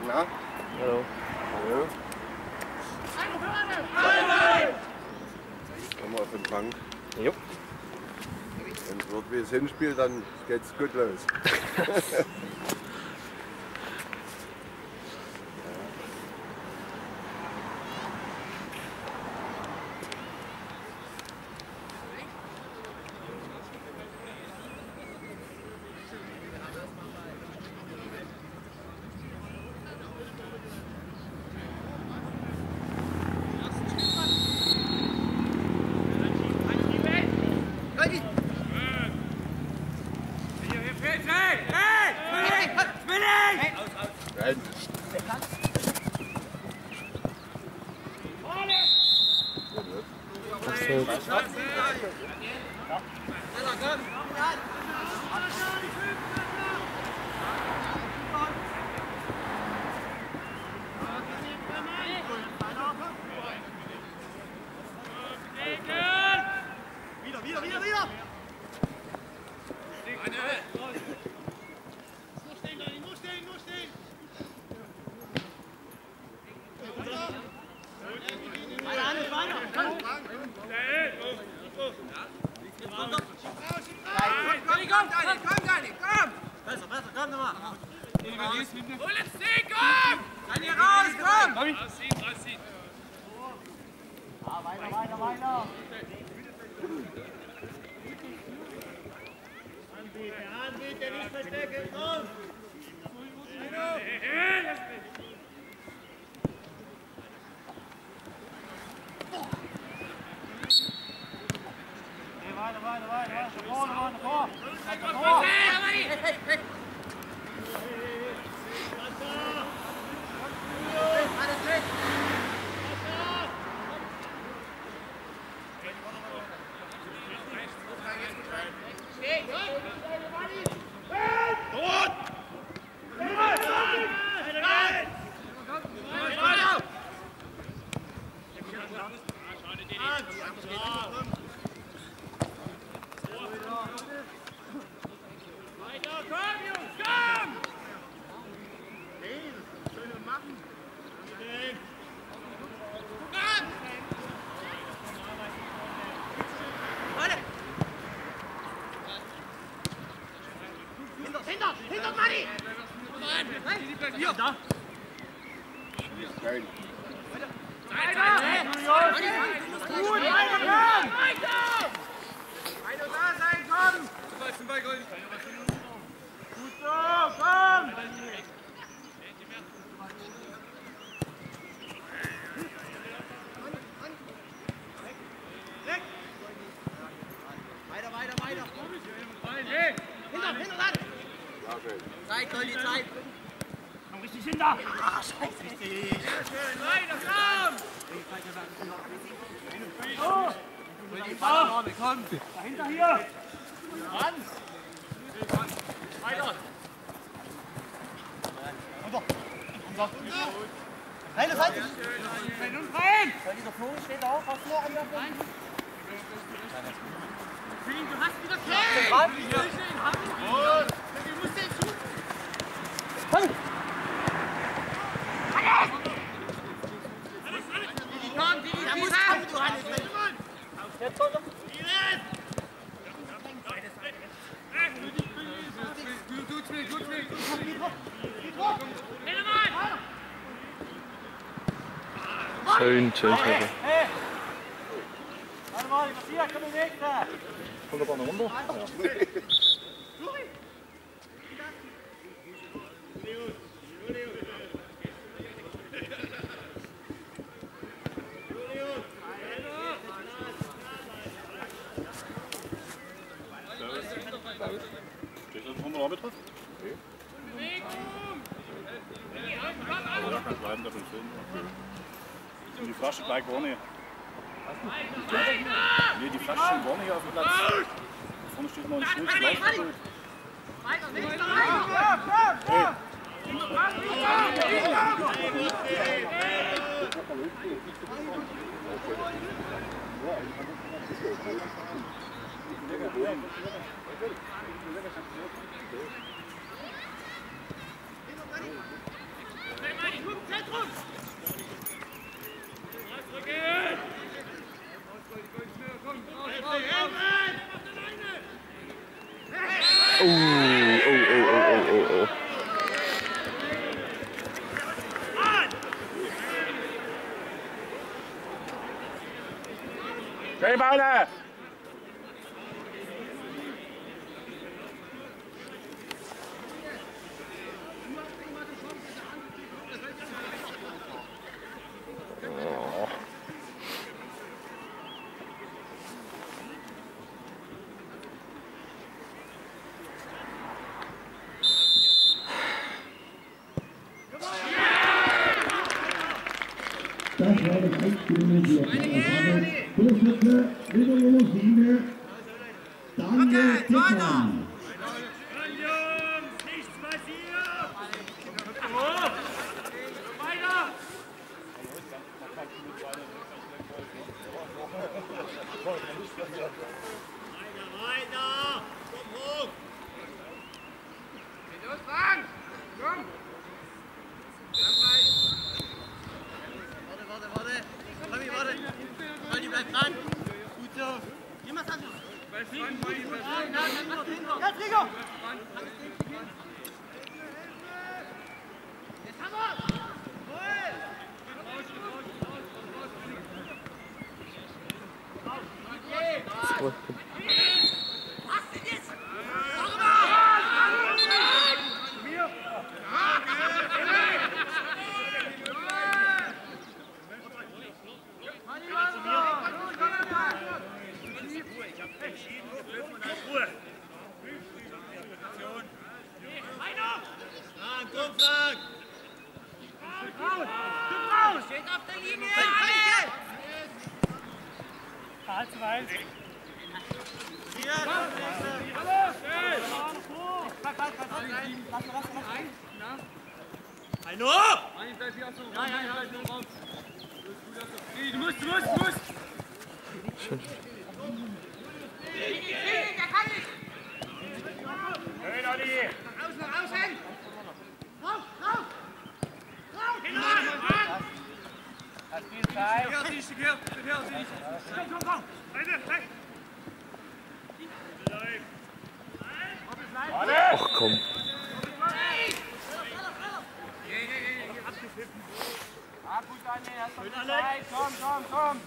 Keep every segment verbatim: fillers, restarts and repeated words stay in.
Na? Hallo. Hallo. Kommen wir auf den Bank. Jo. Wenn es wird wie es hinspielt, dann geht's gut los. Wieder, wieder, wieder, wieder! Nur stehen, Dani, nur stehen, nur stehen! Weiter, Hannes, weiter! Komm, komm, Dani, komm, Dani, komm! Besser, besser, komm nochmal! Hol jetzt den, komm! Dani, raus, komm! Rausziehen, rausziehen! Ah, weiter, weiter, weiter! Anbieten, anbieten, nicht verstecken, komm! Weiter, weiter, weiter, weiter, vorne, vorne, vorne! Vor! Hey, hey, hey! Alles weg! Hinter! Hinter, Manni! Hier! Da! Nein. Weiter! Gut! Weiter! Weiter! Weiter da sein, komm! Gut so, komm! Weg! Weiter, weiter, weiter! Hinter, hinter, dann! Zeit, Goldi, Zeit! Komm richtig hinter! Ah, scheiße! Richtig! Sehr schön! Weiter, komm! Oh! Oh. Komm! Dahinter hier! Ran! Weiter! Runter! Runter! Rein, rein! Rein und rein! Weil dieser Flo steht auch, hast du noch an der Rein! Du hast wieder Kerl! Gut! Du musst den Zug! Hey! Alles! Alles, alles! Die kommen, die, die, die, die, du Hannes! Jetzt kommt er! Gut, gut, gut, gut! Schön, schön, schön. Hey! Warte mal, was hier? Komm in den Weg da! Kommt aber noch runter? Steht das vom Orbit drauf? Nee. Aber da kann bleiben, da bin ich. Die Flasche gleich vorne. Nee, die Flasche schon vorne hier auf dem Platz. Vorne steht noch ein Schild. Weiter, weiter, weiter! Hey! oh, oh, oh, oh, oh. Hey, Beine! Das war das Einspielen der Vorderseite. Torschütze Nummer sieben, Daniel Tickmann. Du musst, du musst, du musst! Hey, Nadi! Raus, nach außen! Rauf, rauf! Rauf! Hast viel Zeit? Gehört nicht, gehört, gehört nicht! Komm, komm, komm! Rein, rein! Ach komm. Ah, gut, Daniel, hast du Zeit? Komm, komm, komm!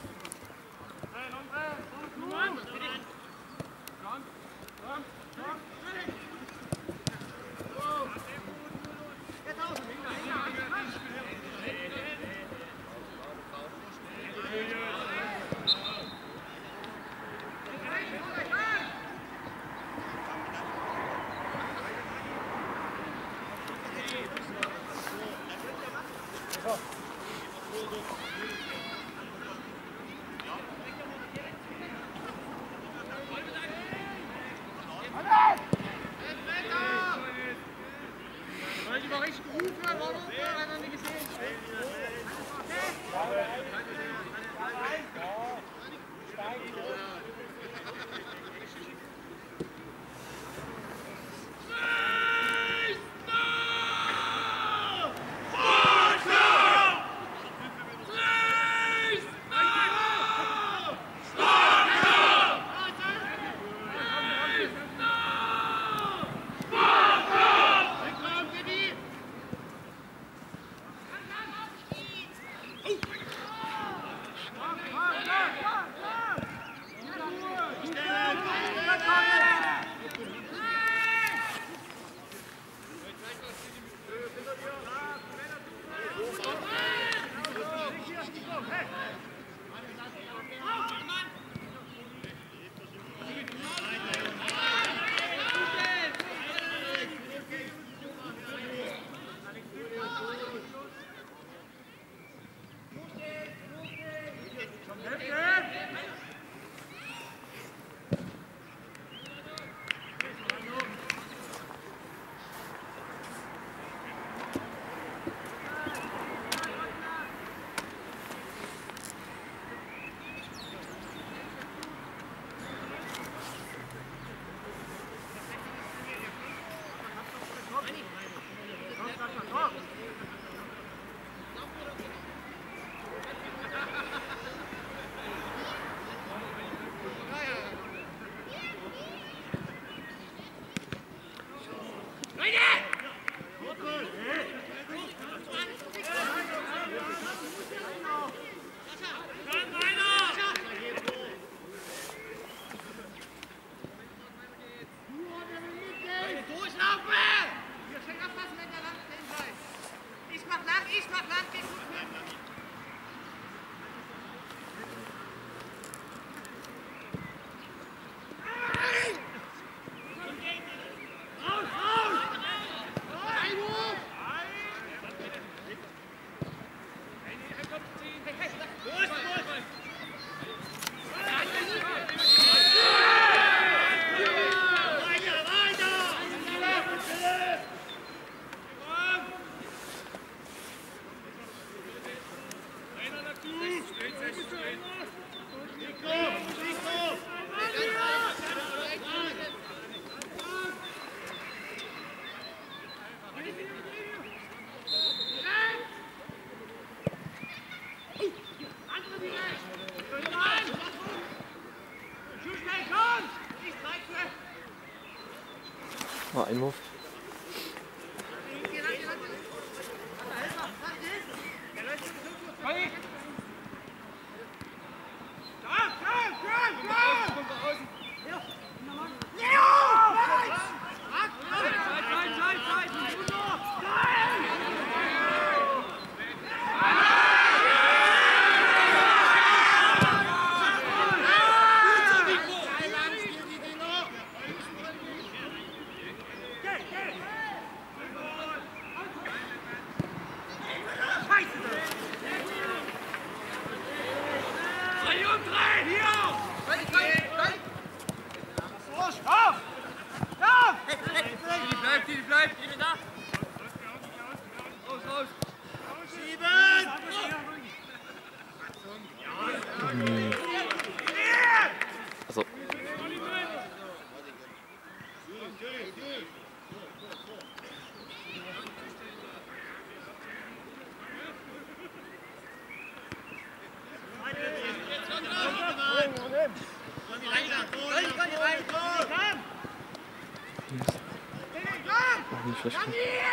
Komm, komm, komm! Wollte ich mal richtig gerufen, war noch nicht gesehen. Einwurf. Also. Auch nicht schlecht.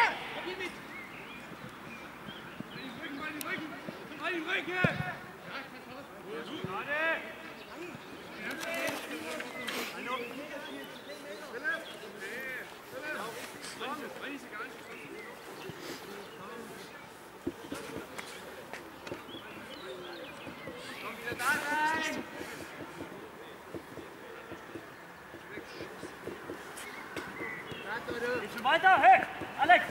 Schon weiter, hey, Alex!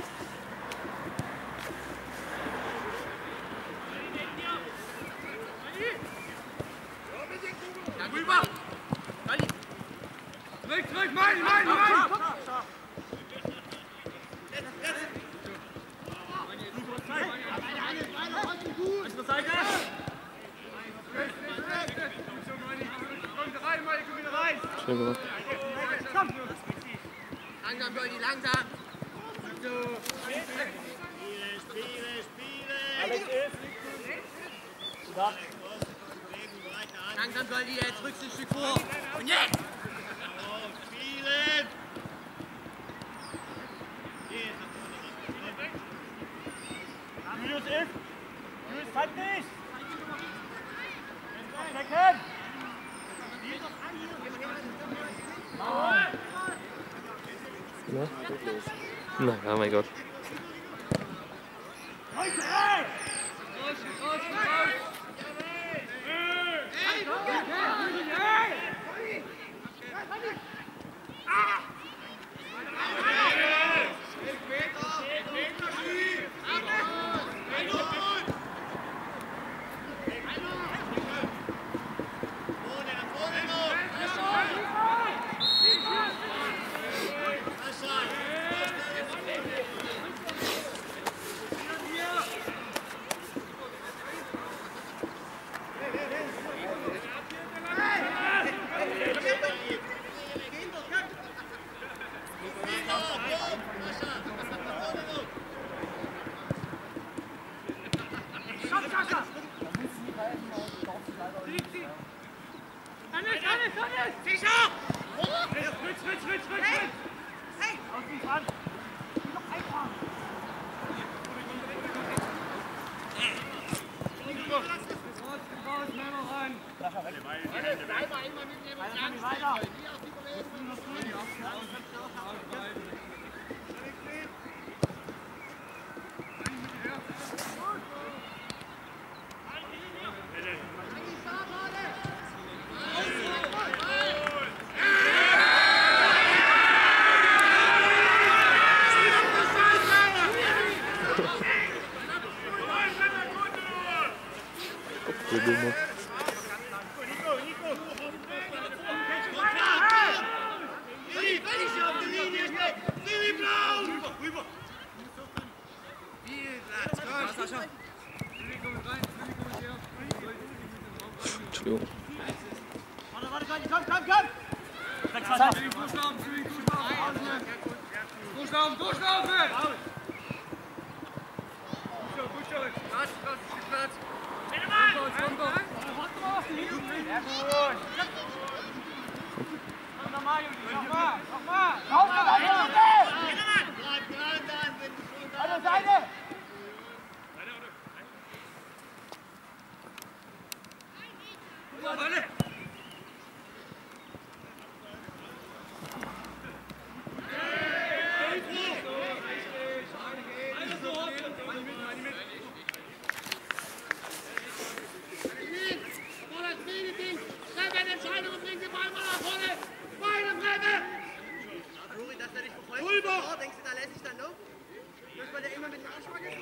Ja, rüber! Zurück, zurück, mein, mein, mein! Andere Seite! Schön gemacht. Langsam, Goldi, langsam! Spiele, Spiele! Alex ist! Langsam, Goldi, jetzt rückst du ein Stück vor! Und jetzt! Spielen! Julius ist! Julius, halt nicht! Stecken! Na, na, oh mein Gott. Entschuldigung. Warte, warte, komm, komm, komm, komm! Durchlaufen, durchlaufen, durchlaufen! Platz, Platz, Platz! Sehr gut! Nochmal, Juli, nochmal, nochmal! Raus mit der Runde! Bleib dran dann, wenn du schon da An der Seite! Wolle! Denkst du, da lässt sich dann noch? Muss man ja immer mit dem Arschback jetzt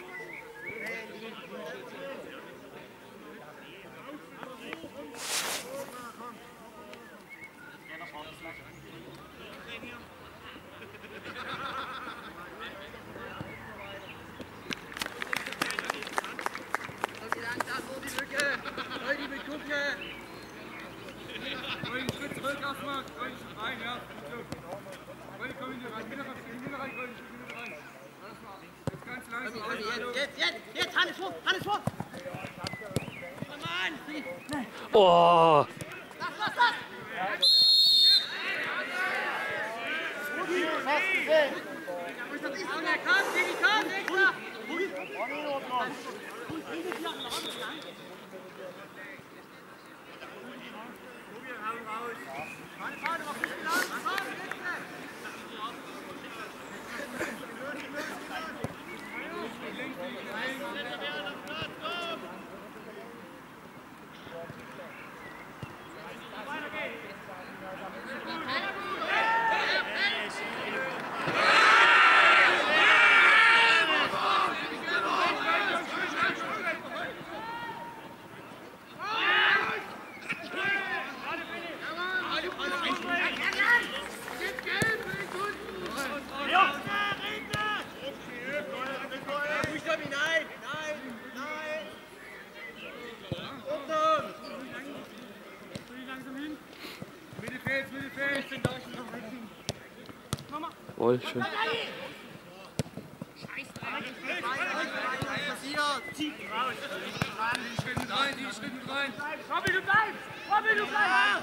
die Lücke! Leute, die gucken! Einen Schritt zurück erstmal, einen Schritt rein, ja. Leute, komm in die rein, wieder rein, wieder rein, wieder rein. Jetzt ganz langsam. Jetzt, jetzt, jetzt, Hannes vor, Hannes vor! Mann! Oh! Lass, lass, lass! Komm, Digi, komm, nächster! Voll schön. Die Schritte mit rein, die Schritte mit rein. Robby, du bleibst! Robby, du bleibst!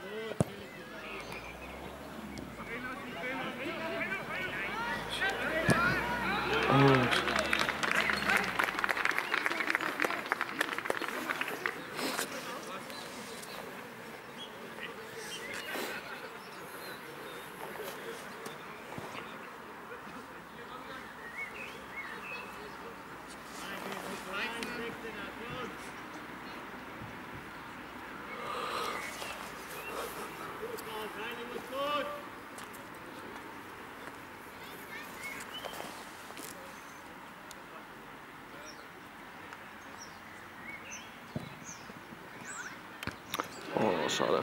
Oh, schade.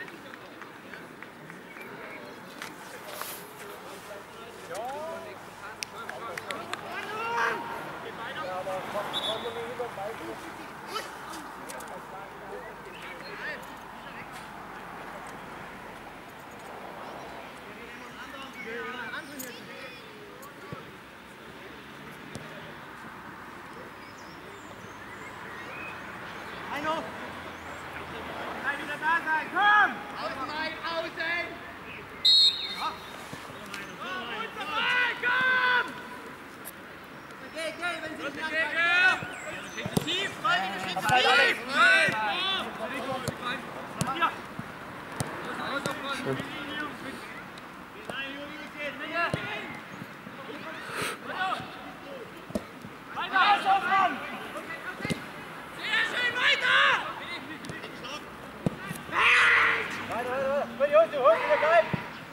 Heino! Bleib wieder da sein, komm! Außen rein, außen! Ja. Komm, und vorbei, komm! Geh, geh, wenn sie nicht Geh, lang geh! Schritte tief, Leute, Schritte tief! Nein! Hier! Los, aufpassen! Weiter! Aufpassen! Sehr schön, weiter! Weiter, weiter! Jungs, du holst wieder gleich!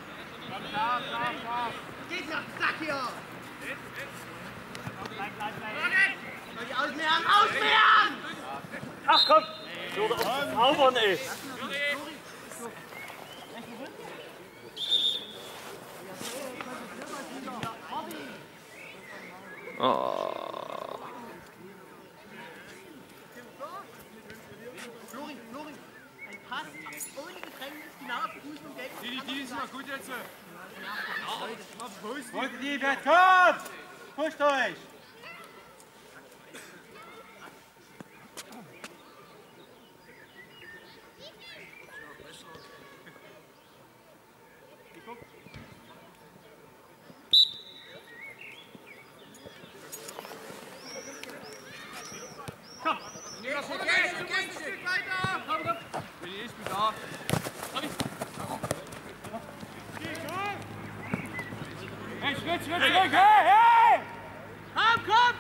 Geht nach Sack hier! Soll die ausmehren, ausmehren! Ach komm! So, zaubern, ey! Oh. Flori, Flori, ein Pass ohne Gedrängnis, genau auf den Fuß und Geld. Die, die ist mal gut jetzt. Wollt ihr die Wert? Kommt! Pusht euch!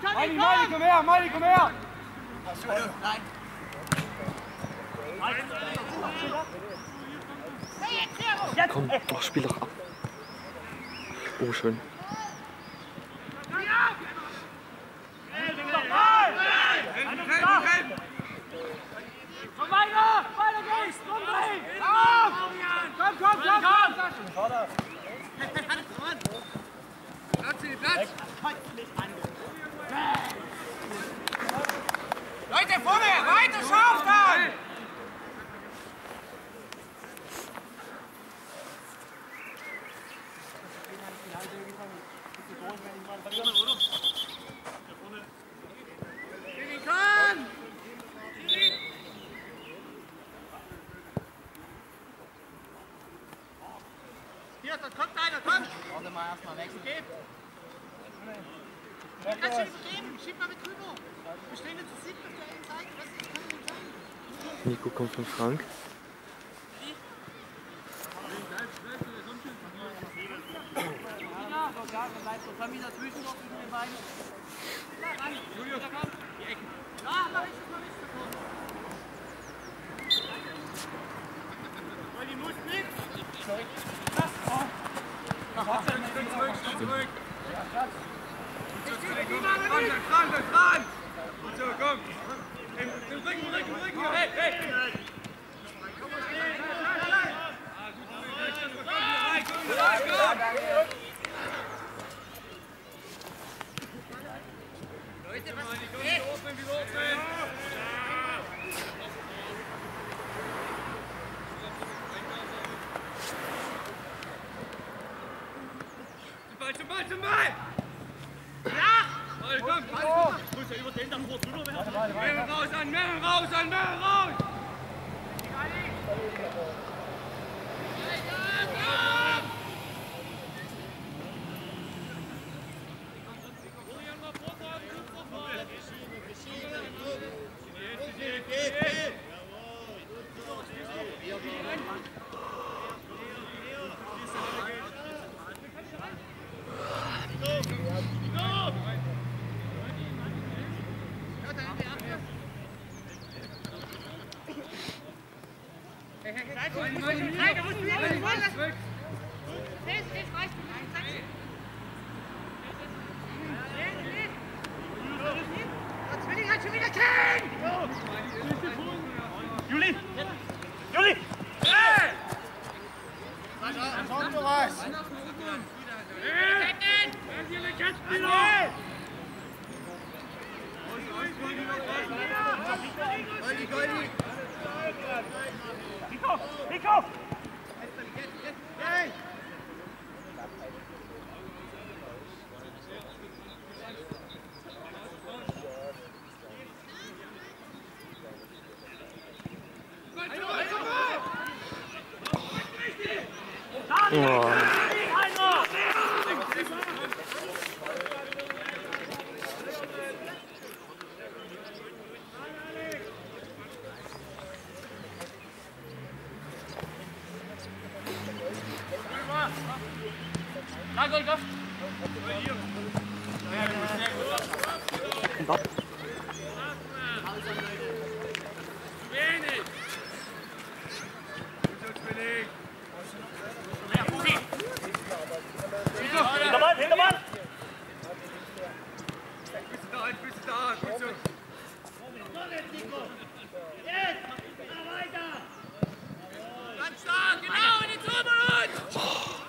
Mali, Mali, komm her, Mali, komm her! Nein. Komm, mach Spiel doch ab. Oh, schön. Komm weiter! Weiter geht's! Umdrehen! Komm! Komm, komm, komm! Komm! Platz, Platz! Leute, vorne! Weiter, scharf dann! Hier, da kommt einer, komm! Warte mal, erstmal wechseln. Gib! Du kannst schon übergeben, schieb mal mit rüber. Wir stehen jetzt zu sieben auf der einen Seite, was ist, kann denn sein? Nico kommt von Frank. Ja, dann bleibt so Tommy dazwischen noch zwischen den beiden. Ja, ran! Julius, komm! Die Ecken! Ja, mach ich das mal nicht davon. Die muss mit! Sorry. Zurück, zurück! Dran, dran, dran! So, komm! Im Rücken, im Rücken, im Rücken! Hey, hey! Leute, was ist das? Wieder offen, wieder offen! Zum Ball, zum Ball, zum Ball! Ja! Ball, komm, Ball! Muss ja über den davor drüber werden. Mehr raus an, mehr raus an, mehr raus! Juli! Juli! Hey! Nico! Nico! Hey! Oh. Hintermann, Hintermann! Bist da, bist da, gut so. Ganz stark, genau, in die Zone!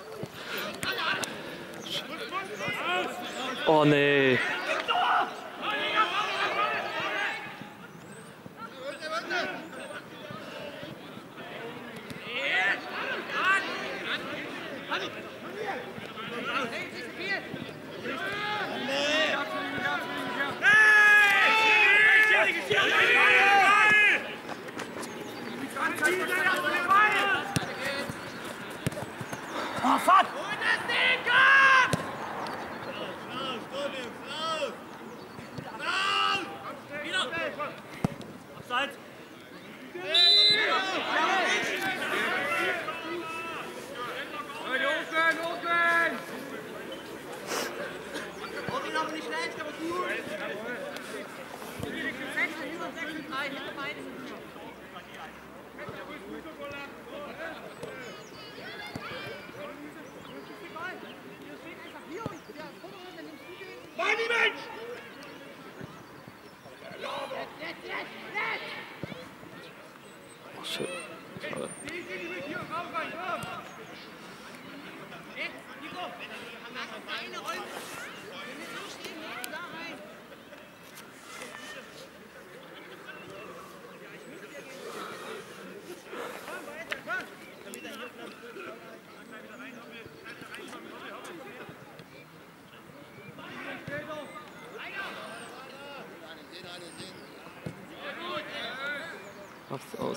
Oh nee. Oh, fuck! Und das Ding kommt! Oh shit. Schade. Macht's aus.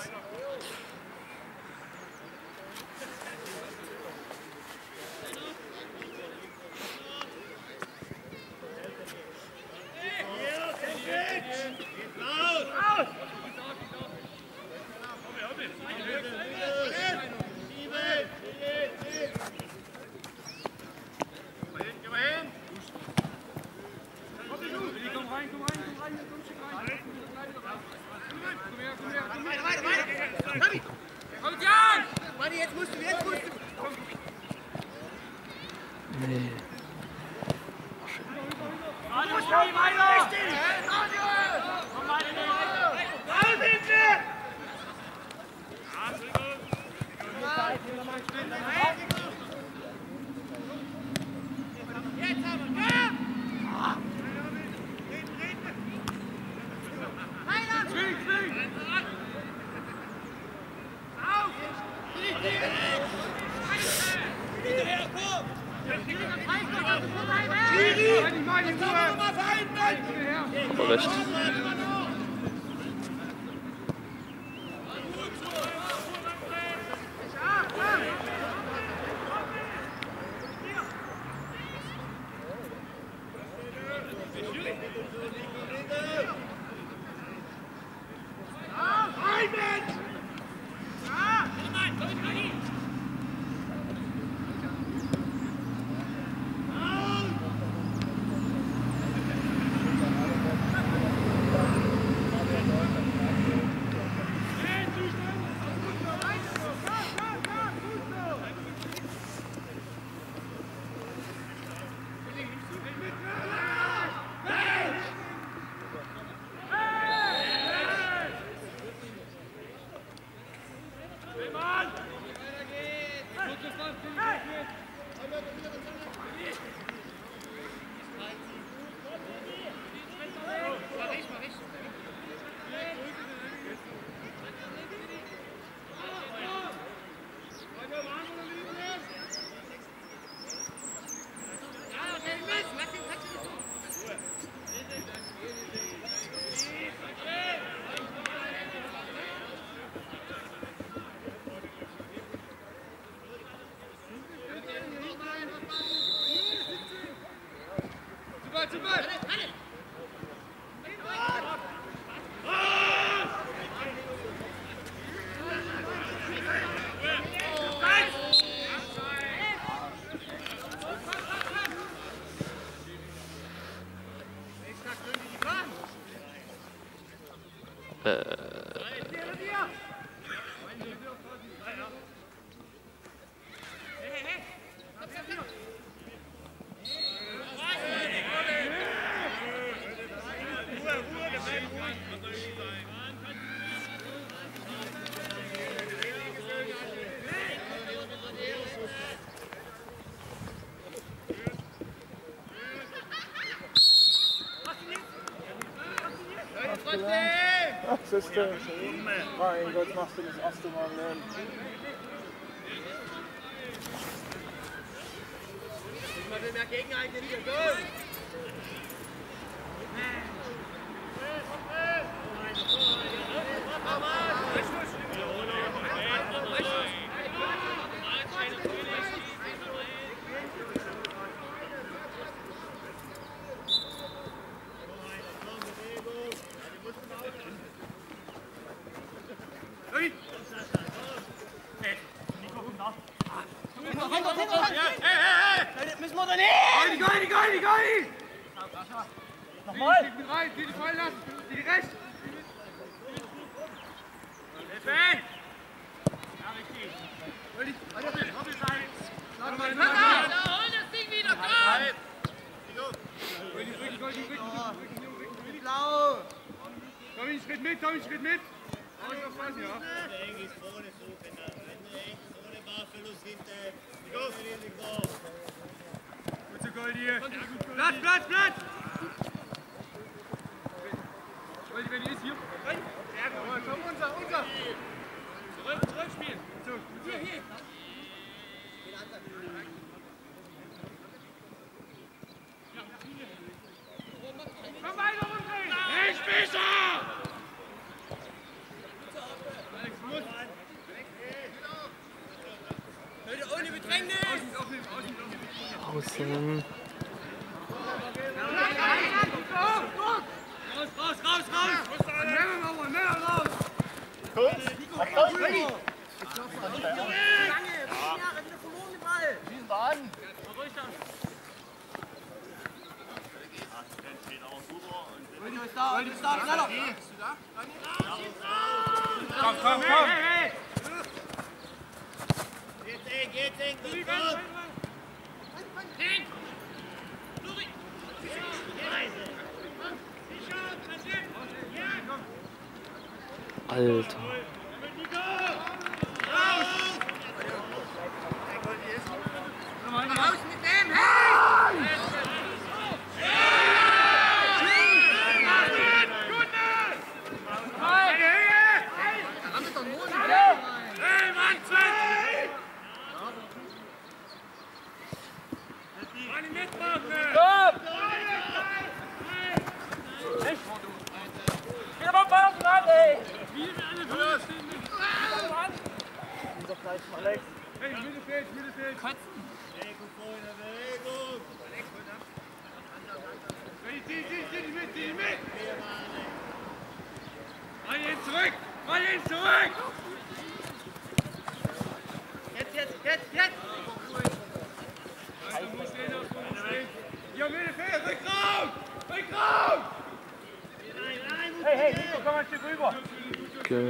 Nee. Aber recht. Ach, Sister. Mein Gott, machst du das erste Mal lernen. Mal mehr Gegenhalten hier, go! Müssen wir da nicht! Goldie, Goldie, Goldie! Nochmal! Die rein, die fallen lassen, die rechts! Fan! Ja, richtig. Goldie, Hoppel, Hoppel sein! Schlag mal, Da hol das Ding wieder, komm! Goldie, Goldie, Goldie! Tommy, Schritt mit, Tommy, Schritt mit! Aufpassen, ja? Gut so, Goldi! Platz, Platz, Platz! Goldi, wenn die ist hier. Komm, unser, unser! Zurück, zurück spielen! So, hier, hier! Komm weiter, umdrehen! Hey, Spießer! Alex, muss! Leute, ohne Bedrängnis! Außen, außen, außen, außen! Raus, raus, raus, raus! Schneller, Mauer, schneller raus! Lange, fünf Jahre, wieder verloren den Ball! Schießen wir an! Ruhig dann! Goldi ist da, Goldi ist da, schneller! Bist du da? Komm, komm, komm! Hey, hey! Geht's eng, geht's eng, gut, gut! Ding! Luri! Alter. Raus! Raus mit dem! Hey! Alex! Hey, Mittelfeld, Mittelfeld! Kotzen! Bewegung vorne, Bewegung! Hey, zieh, zieh, zieh die mit, zieh die mit! Mal ihn zurück! Mal ihn zurück! Jetzt, jetzt, jetzt, jetzt! Also muss stehen, muss stehen! Ja, Mittelfeld, rück raus! Rück raus! Hey, hey, Nico, komm mal ein Stück rüber! Okay.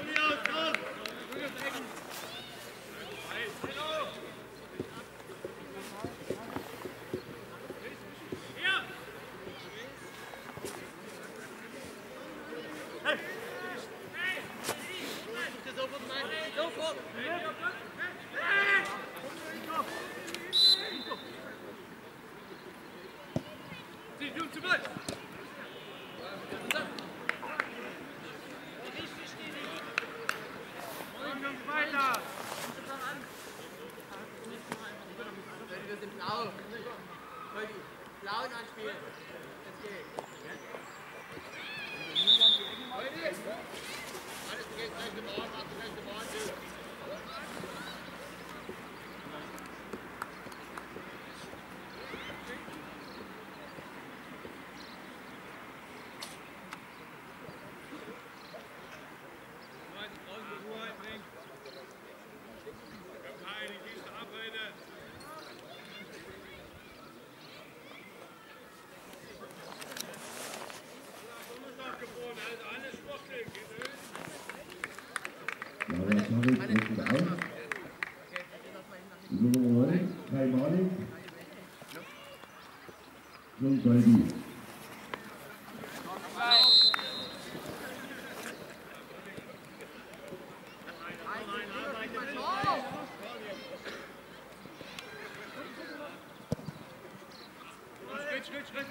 Blauen anspielen. Jetzt geht. Alles geht, rechte Bahn, rechte Bahn. Nummer neun, Kai Malik und Goldi. Schritt, Schritt, Schritt!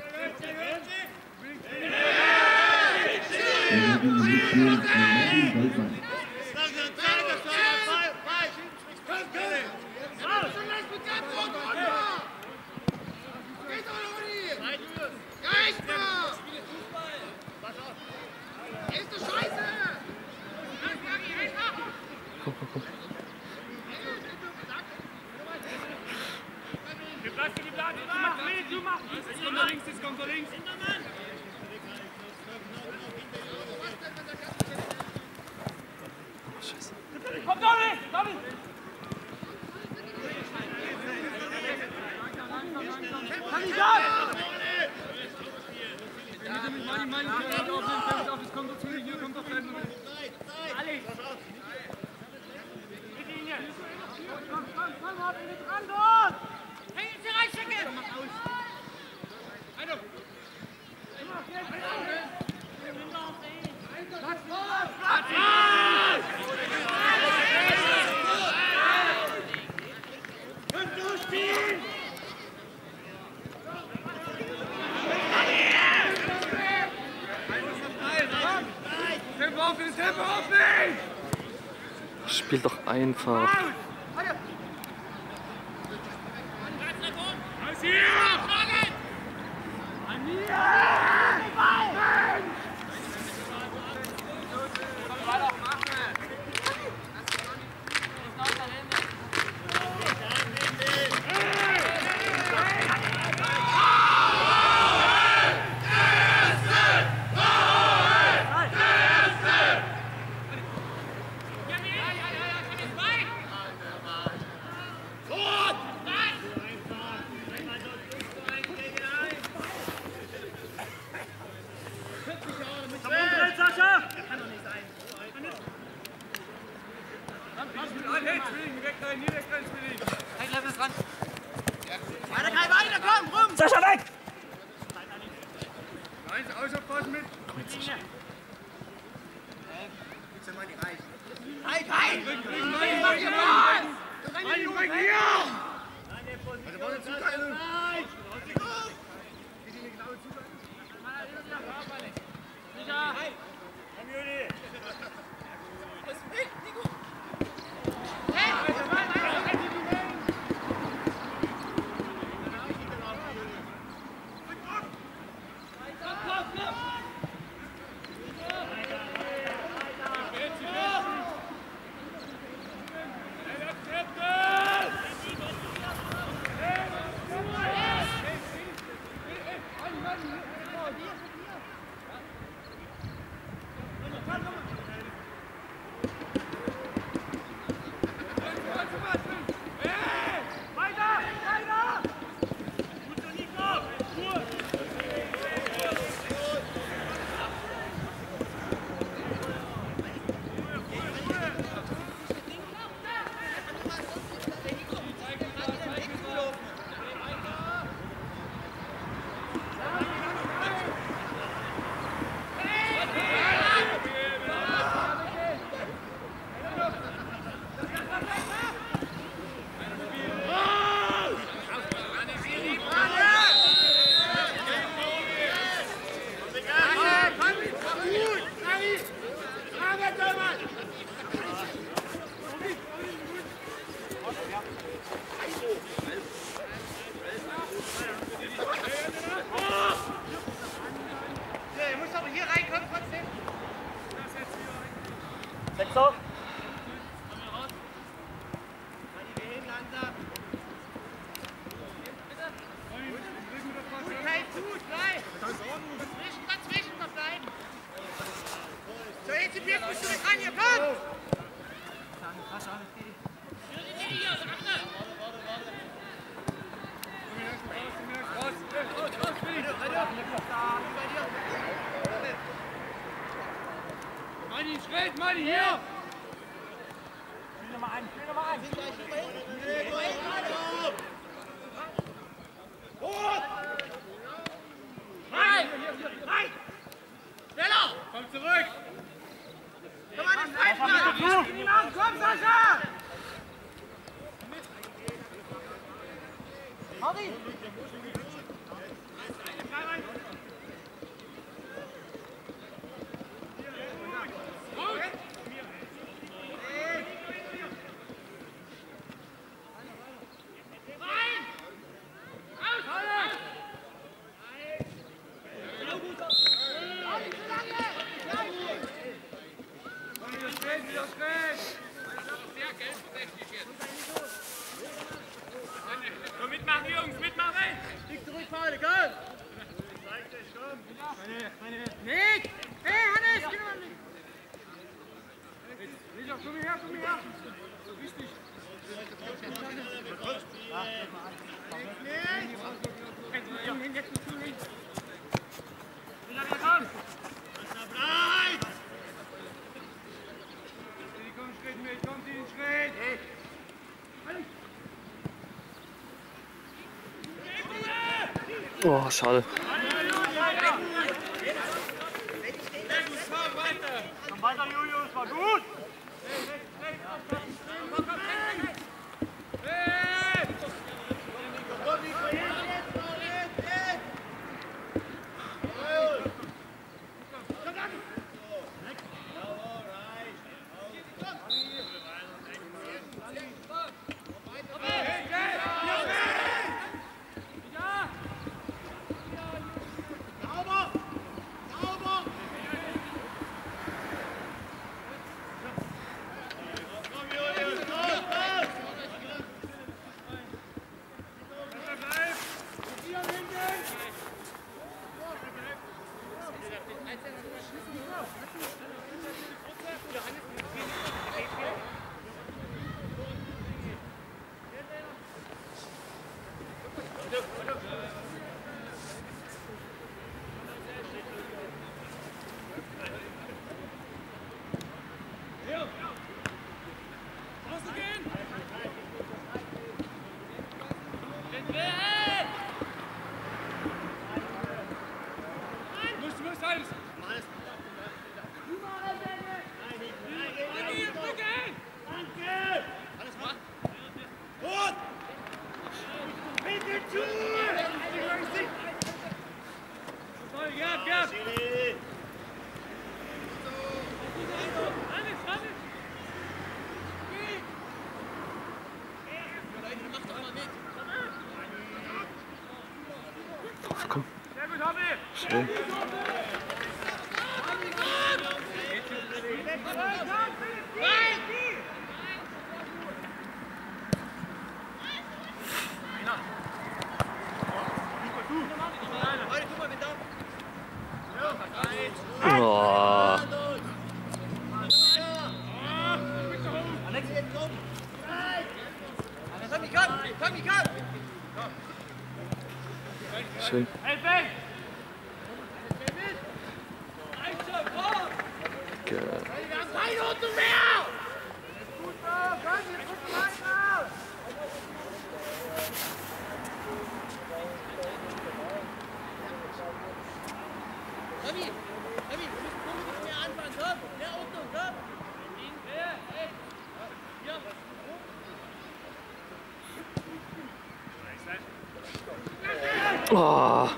Jetzt kommt er links, jetzt kommt er links! Scheiße. Komm, Tommy! Tommy! Kandidat! Manni, Manni, Manni, auf, auf, es kommt dazu, hier kommt doch rein. Alex! Mit Linie! Komm, komm, komm, hab ihn mit dran, dort! Hey, jetzt hier reinstecken! Einer! Spiel doch einfach. Sascha, weg! Eins, außerpassen mit. Komm jetzt, Sascha. Hey, hey! Rücken, Rücken, Rücken, Rücken! Rücken, Rücken, hier! Also, wollen wir zuteilen? Sechser. Dazwischen verbleiben. So, jetzt musst du mit ran, hier, komm! Manni, Schritt, Manni, hier! Spiel nochmal ein, spiel nochmal ein. Rein! Rein! Schneller! Komm zurück! Komm an den Freitag! Komm, Sascha! Harry! Komm, mitmachen, Jungs, mitmachen! Lieg zurück, Paul, komm! Nick! Hey, Hannes, geh mal mit! Lisa, komm her, komm her! Richtig! Komm, Schritt mit, komm, den Schritt! Oh, schade. Komm weiter, Julius, war gut. Komm. Schön. Oh. Schön. Geil. Remy, Remy, du musst Punkte mehr anfangen, komm, mehr Ordnung, komm. Oh.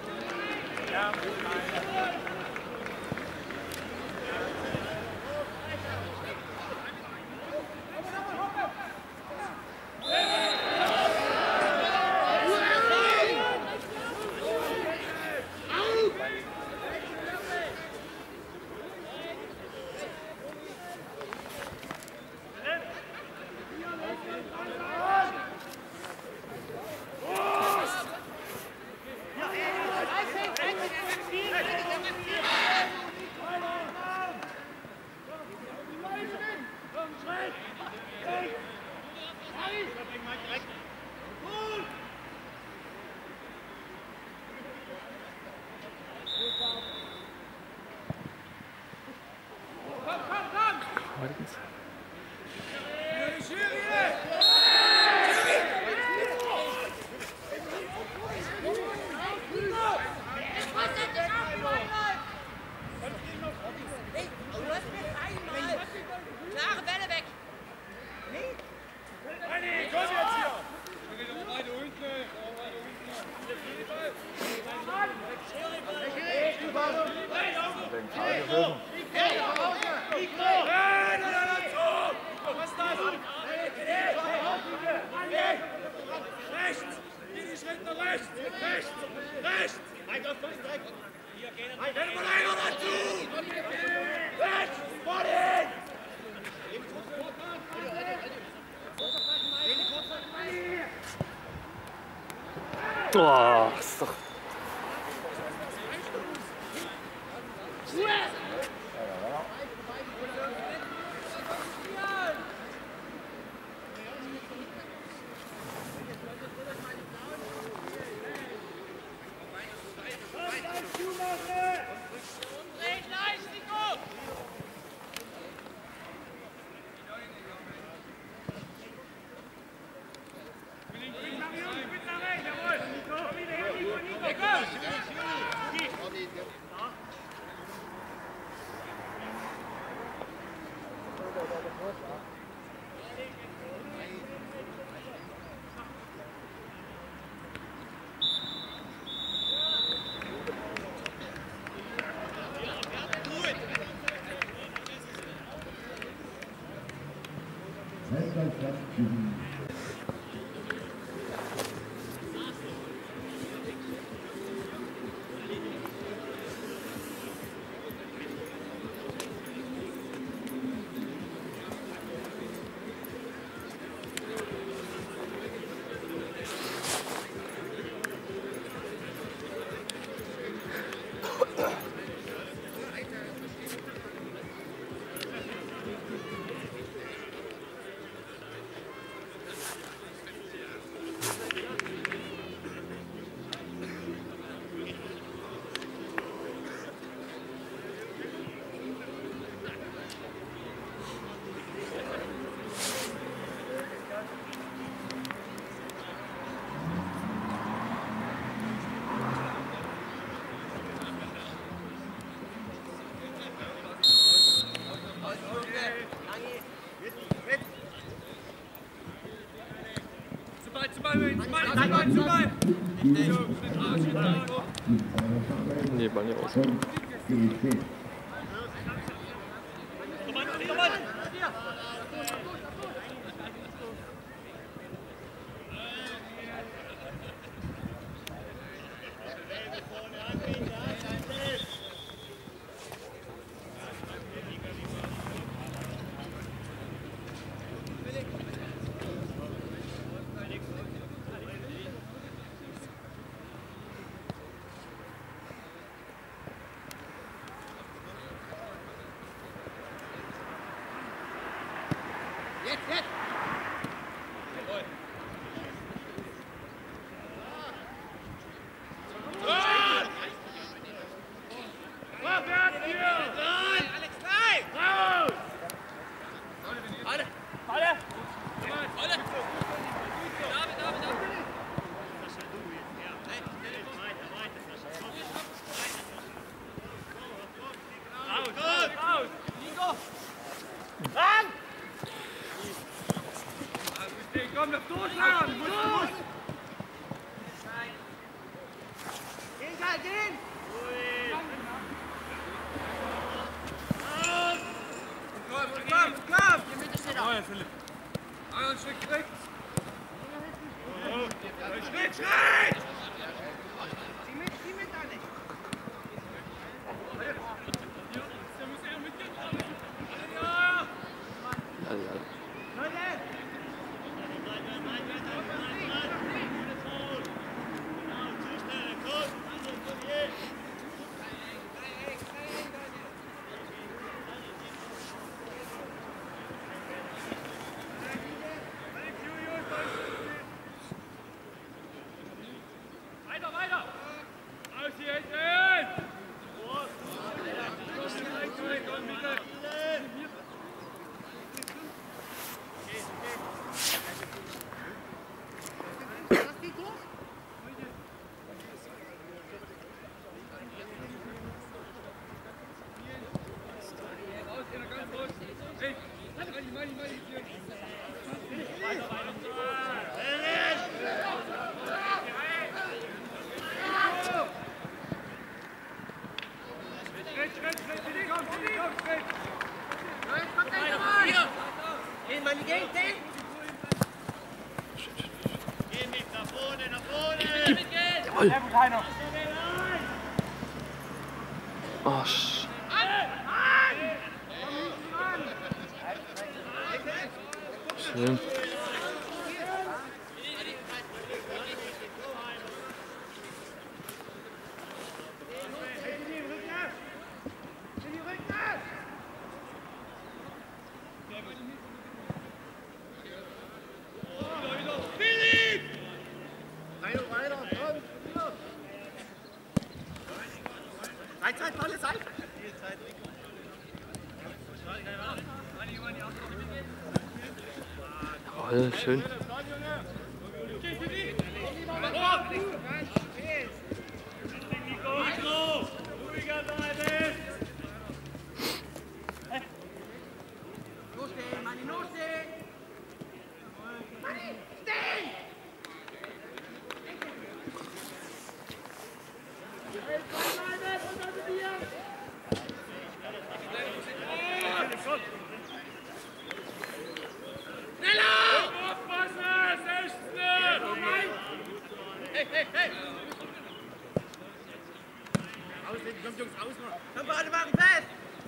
Klare Bälle weg! Rechts! Die Schritt nach rechts! Rechts! Rechts! Hier, gehen wir einer dazu! Rechts! Vor den! Oh, ist doch. Nee, Ball nicht aus. Jetzt, jetzt! Alex, nein! Alle! Alle! Alle! David, David, David! Raus, raus, raus! Nico! Ran! Komm, noch durchschlagen! Los! Gehen, Karl, gehen! Komm, komm, komm! Die Mitte steht auf. Philipp. Ein Stück rechts. Schritt, Schritt! Zieh mit, zieh mit, Anne. Der muss ja mitgehen. Ja! Ja, ja. Weiter, weiter! Aus hier hinten! Gehen, Mann, gehen, gehen! Geh mit nach vorne, nach vorne! Jawohl! Sehr gut, Heino! Oh, sch... Schön. Zeit, volle Zeit! Jawohl, schön. Losstehen, Manni, losstehen! Manni, stehen! Hey, hey, hey! Auslegen, kommt Jungs, ausmachen! Komm, alle machen fest!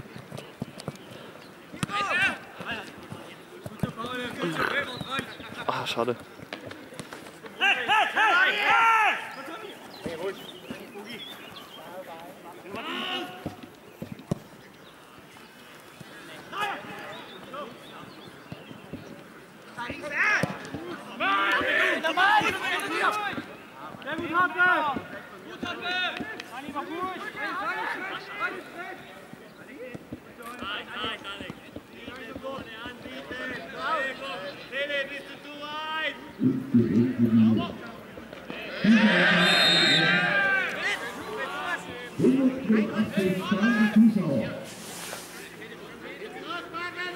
Ah, schade. Hey, hey, hey, hey! Hey, ruhig. Sehr gut, Happe! Gut, Happe! Manni, mach gut! Alles weg! Nein, nein, Alex! Biete vorne anbieten! Lele, bist du zu weit?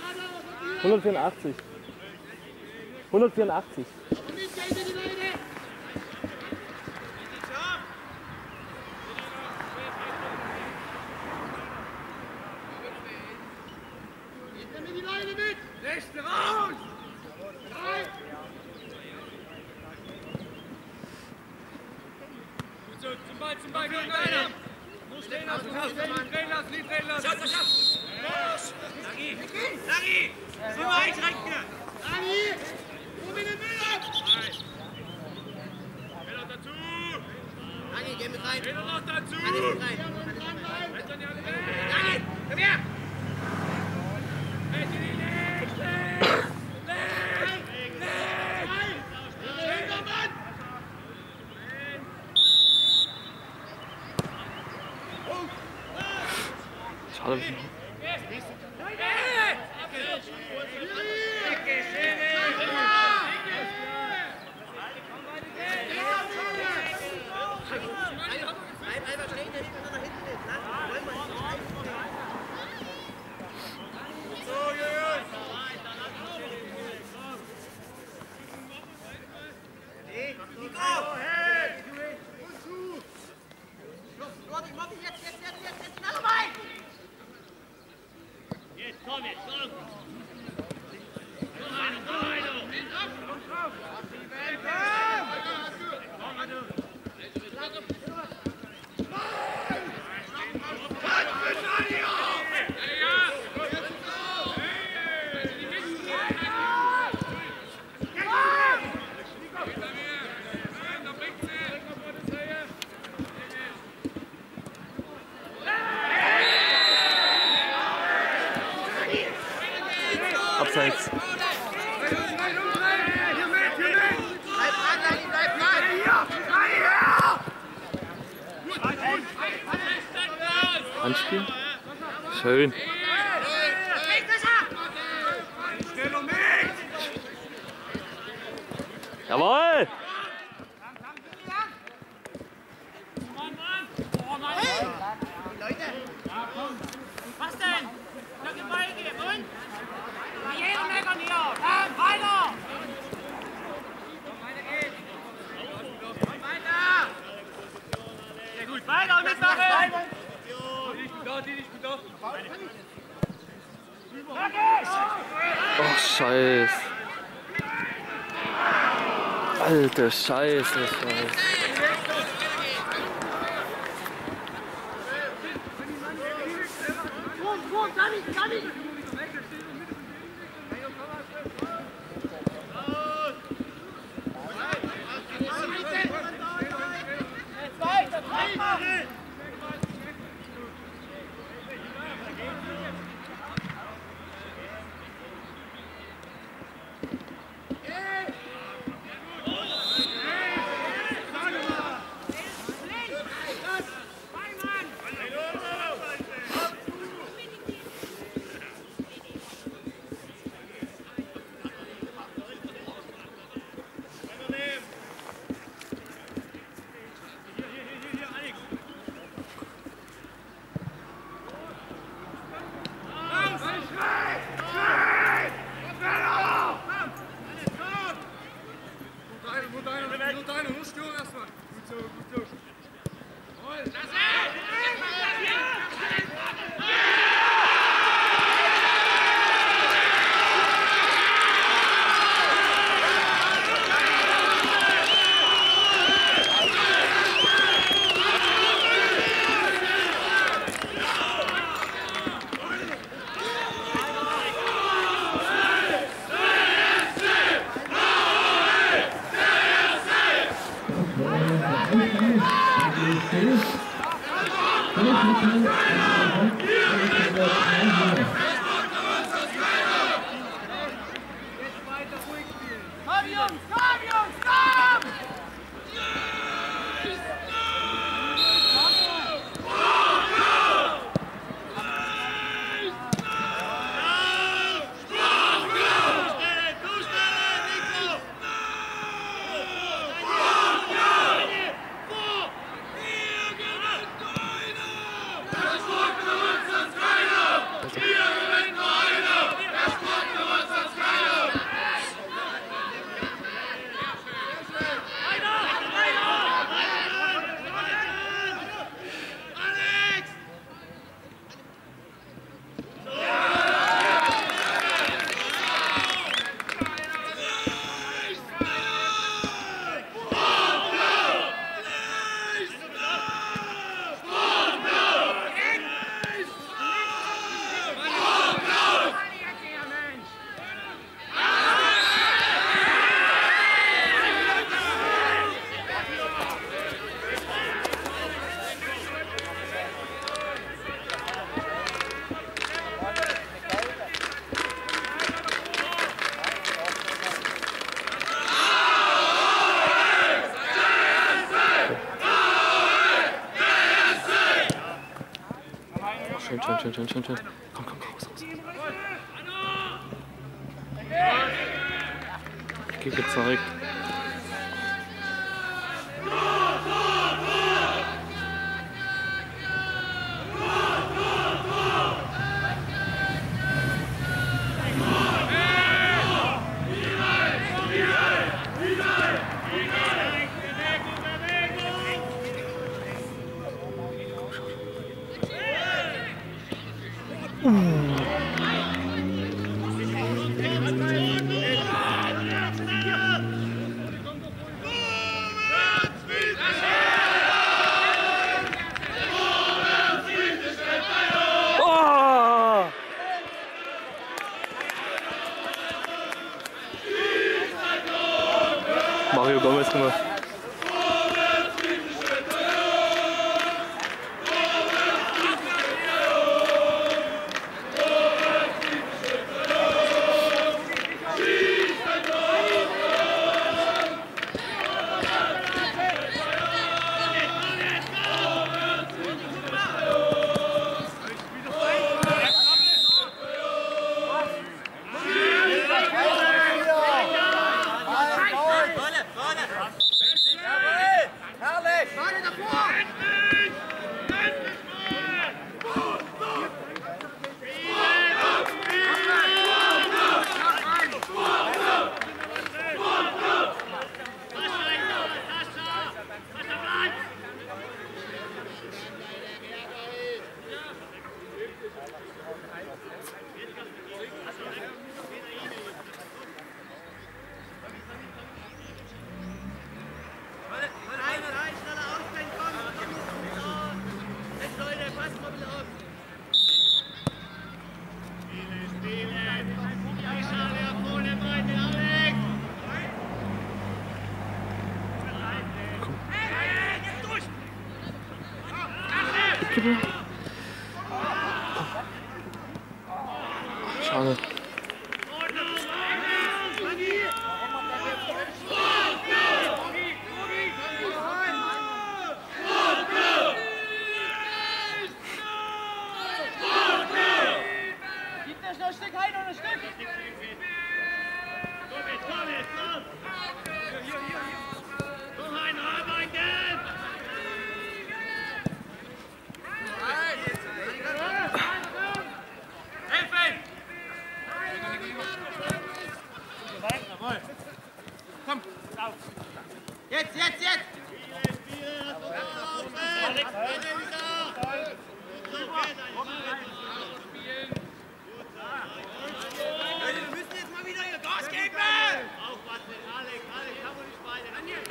hundertvierundachtzig. hundertvierundachtzig. Nimm die Leine mit! Rechte raus! Nein! Gut so, zum Ball, zum Ball, gegen einer! Nur stehen lassen, nicht drehen lassen, nicht drehen lassen! Schaut, schaut! Lagi! Lagi! Sieh mal einschränken! Lagi! Komm in den Müller! Müller dazu! Lagi, geh mit rein! Müller noch dazu! Lagi, mit rein! Lagi, komm her! Bitte die links! Links! Links! Links! Hintermann! Schade. Abseits. Anspiel. Schön. Jawohl! Was denn? Noch den Ball geben und? Jeder meckern hier! Komm, weiter! Weiter geht's! Komm weiter! Sehr gut, weiter und mitmachen! Die nicht gut auf, die nicht gut auf! Oh, Scheiß. Alter Scheiße, Scheiße. Komm, Jungs! Komm, Jungs! Komm! Alter. Schön, schön, schön, schön, schön, schön. Komm, komm, raus, raus. Okay, gezeigt. Mario Gomez gemacht. Schade. Gibt es noch ein Stück ein oder ein Stück? Komm rein, arbeiten! Helfen! Komm! Jetzt, jetzt, jetzt! Wir müssen jetzt mal wieder hier Gas geben! Aufpassen, Alex, Alex, kann man nicht beide.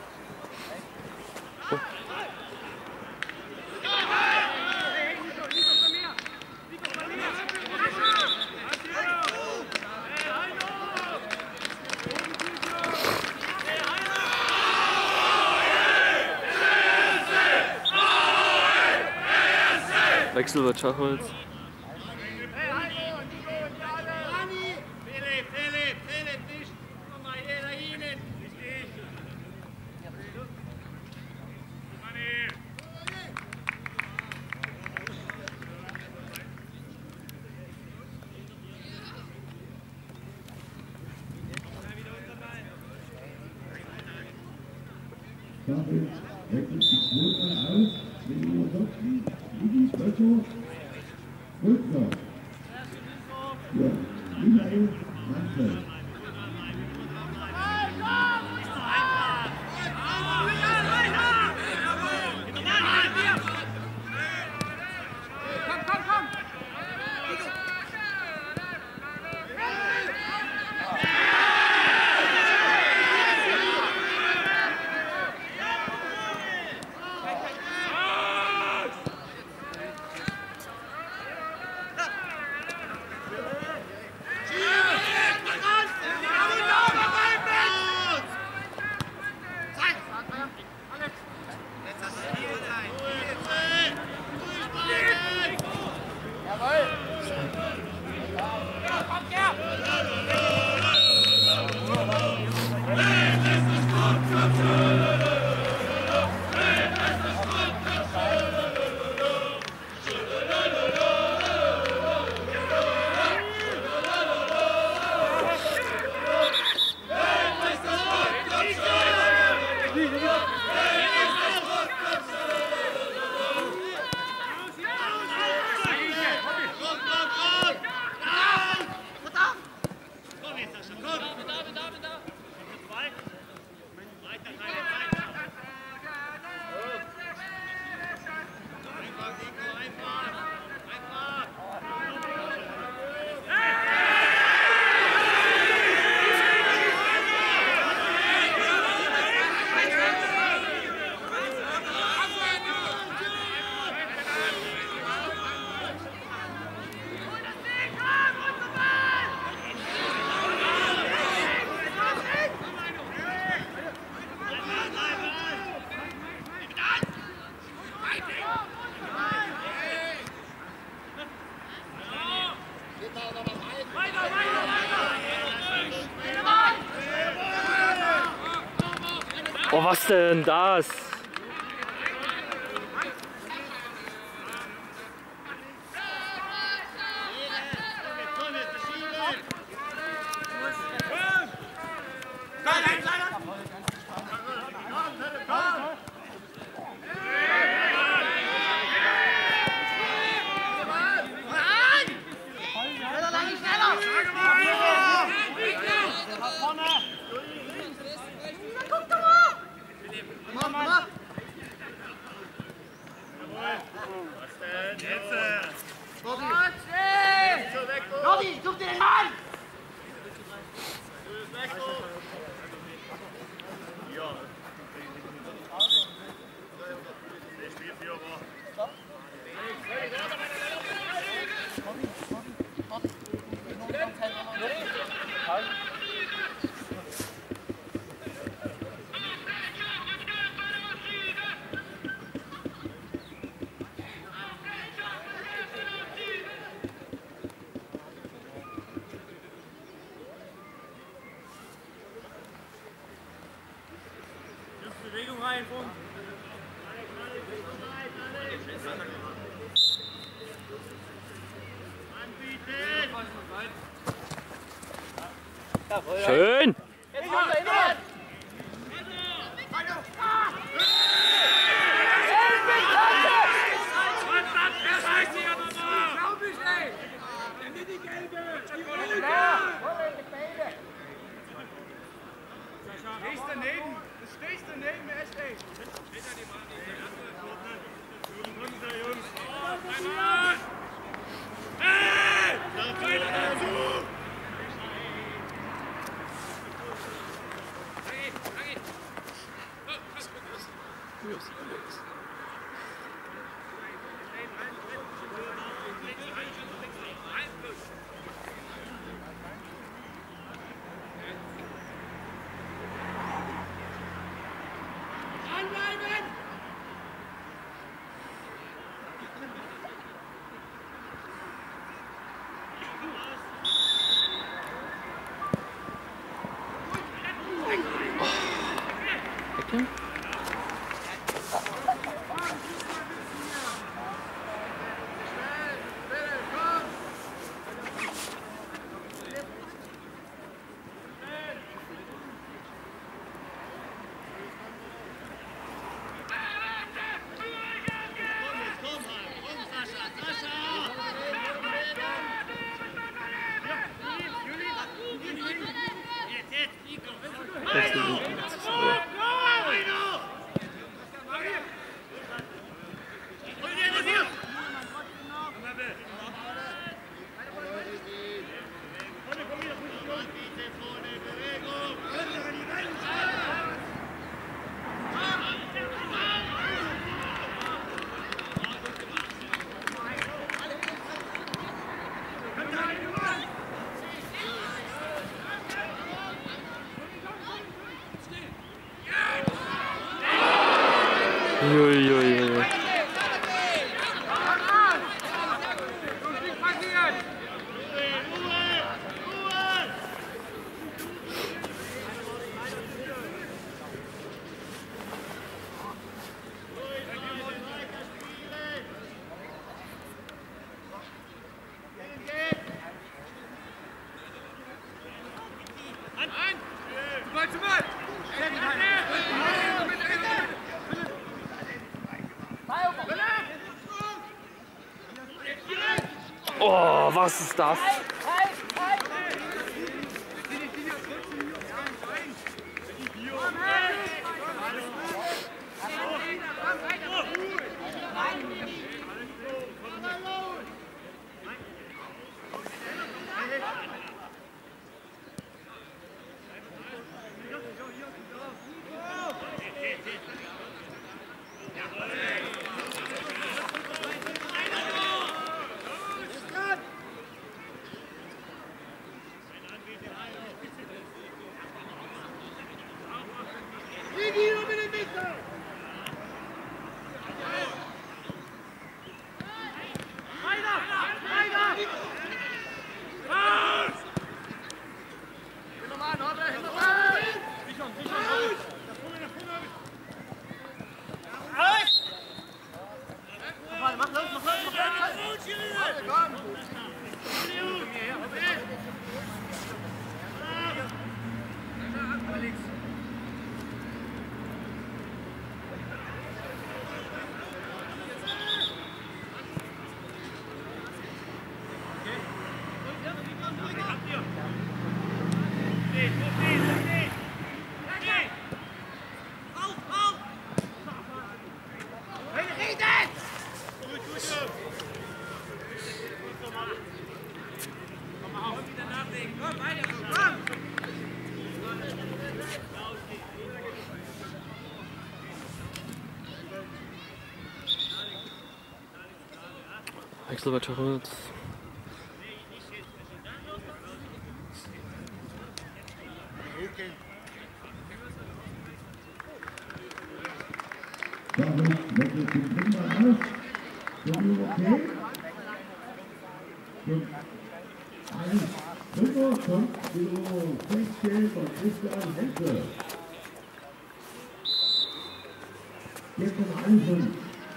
Wechsel wird Schachholz. Philipp, Philipp, Philipp, nicht! Komm mal, jeder hinein! Damit wechselt die Quote aus. Lewandowski, Ligi, Böcko, Rückner. Ja, Michael Manfred. Komm, komm, komm! Oh, was denn das? Lobby, such dir den Mann! Bewegung rein, Funk. Schön! Stehst daneben, du stehst daneben, echt ey. Hey! Dazu! Uiuiui. Oh, was ist das? Wechsel bei Charles. Damit wechselt zum dritten Mal aus. Sind wir okay? Und ein Treffer kommt die Nummer sechzehn von Christian Henke. Jetzt noch ein Punkt.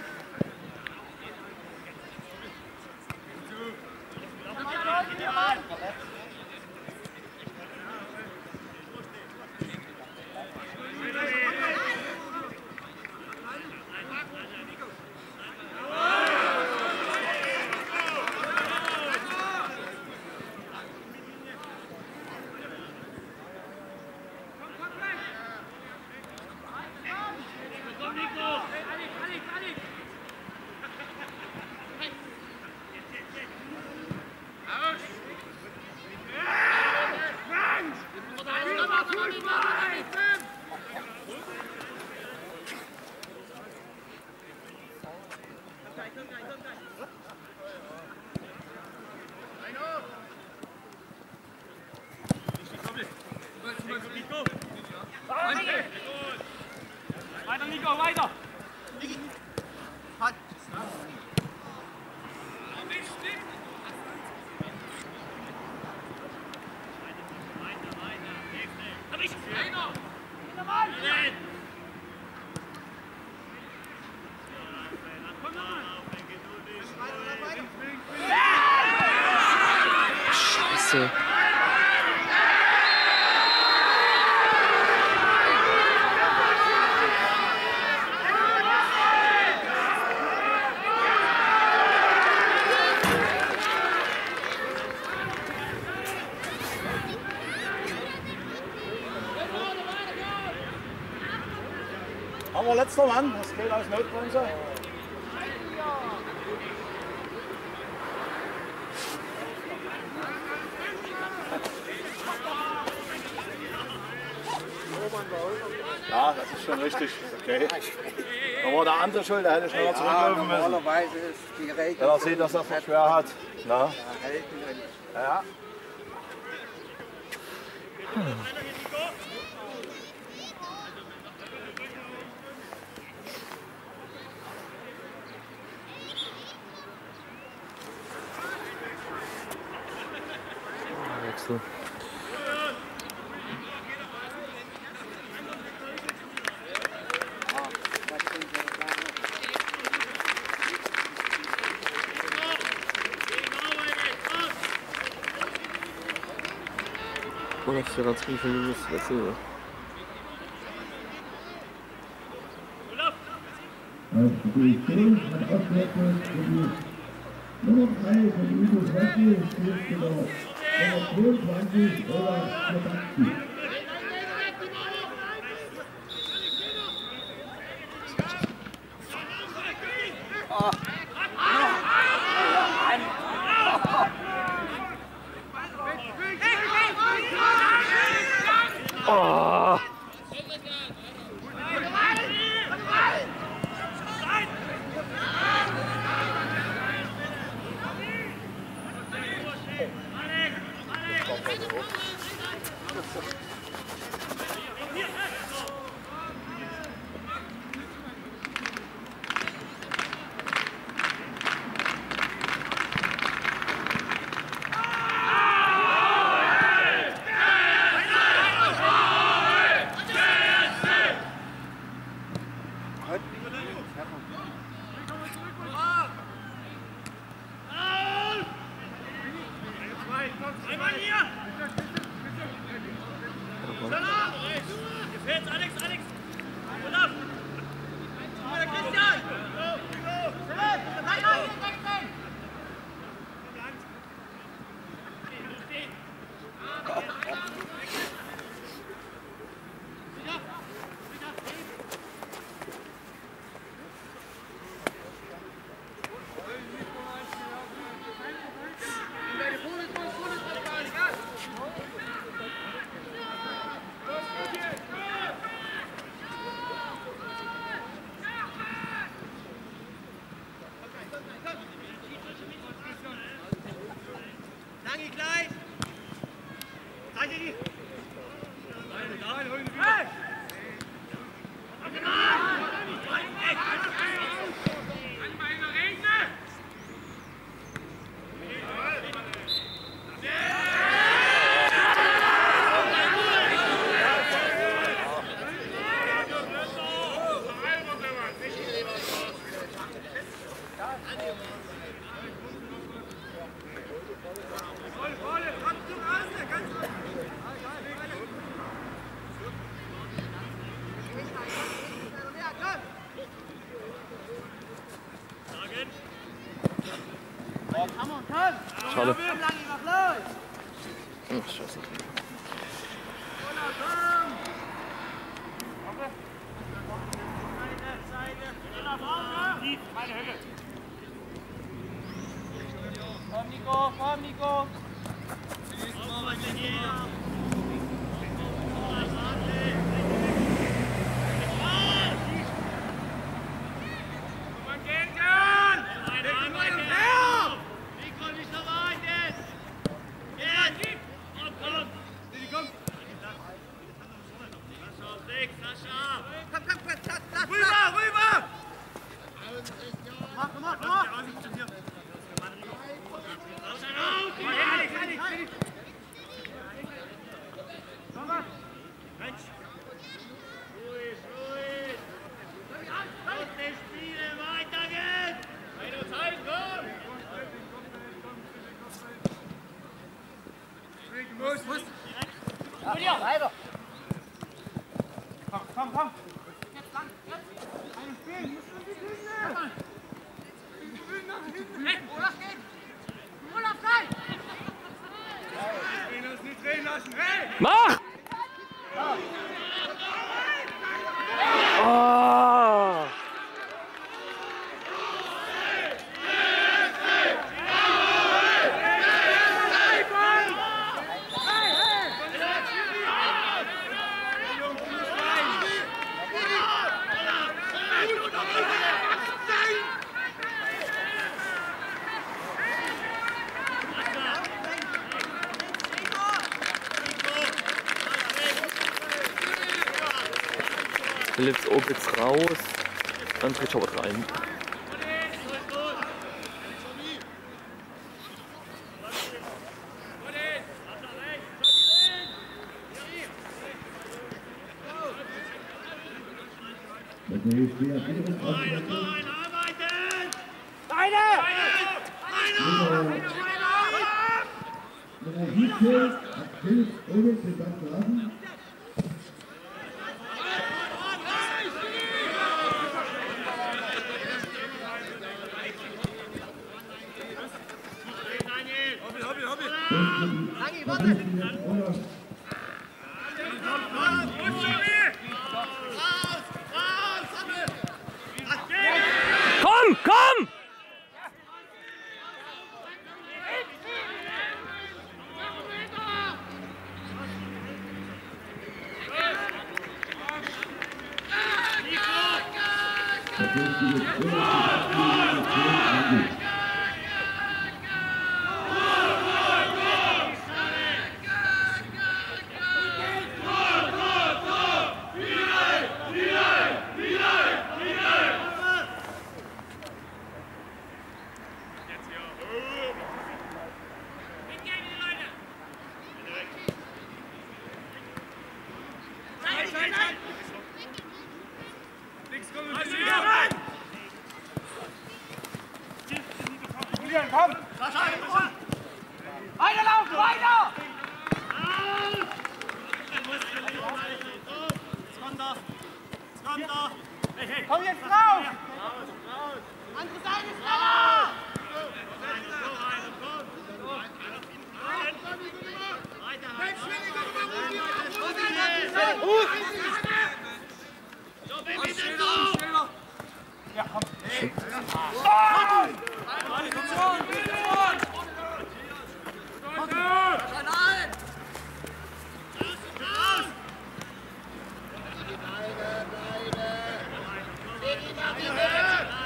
Weiter, Nico, weiter! Halt! Scheiße. Haben wir letzter Mann, das geht aus Notbremse. Ja, das ist schon richtig. Okay. Da war der andere schuld, der hätte schneller Ja, zurücklaufen müssen. normalerweise ist die Regel. Wenn er sieht, dass er es schwer hat. Na? Ja, halten und Ja. Wechsel. Man hat ja ganz viel minus Wechsel. Auf die zehn hat ausgerechnet für die Nummer drei von Udo Svensky steht genau Nummer zweiundzwanzig Olaf Schlebatzky. Oh! Alex! Alex! Digi, gleich! Zeig Digi! Hey! Schade. Ach, scheiße. Komm, Nico, komm, Nico! Komm, komm! Jetzt lang, jetzt! Einen spielen! Hey, Olaf geht! Olaf, nein! Das nicht drehen lassen! Hey! Mach! Oh! Philipps Opitz raus, dann dreht Schauert rein. Komm, komm! Komm! Weiter laufen, weiter! Jetzt kommt er! Jetzt kommt er! Hey, hey! Komm jetzt raus! Andere Seite ist da! Ja, komm!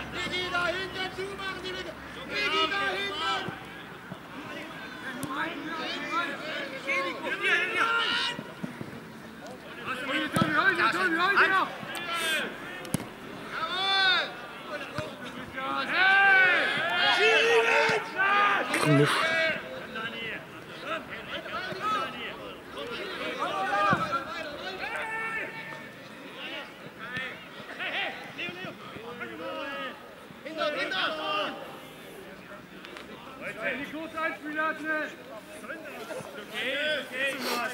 Hey! nicht. Die kurz einspielen lassen! Okay, okay.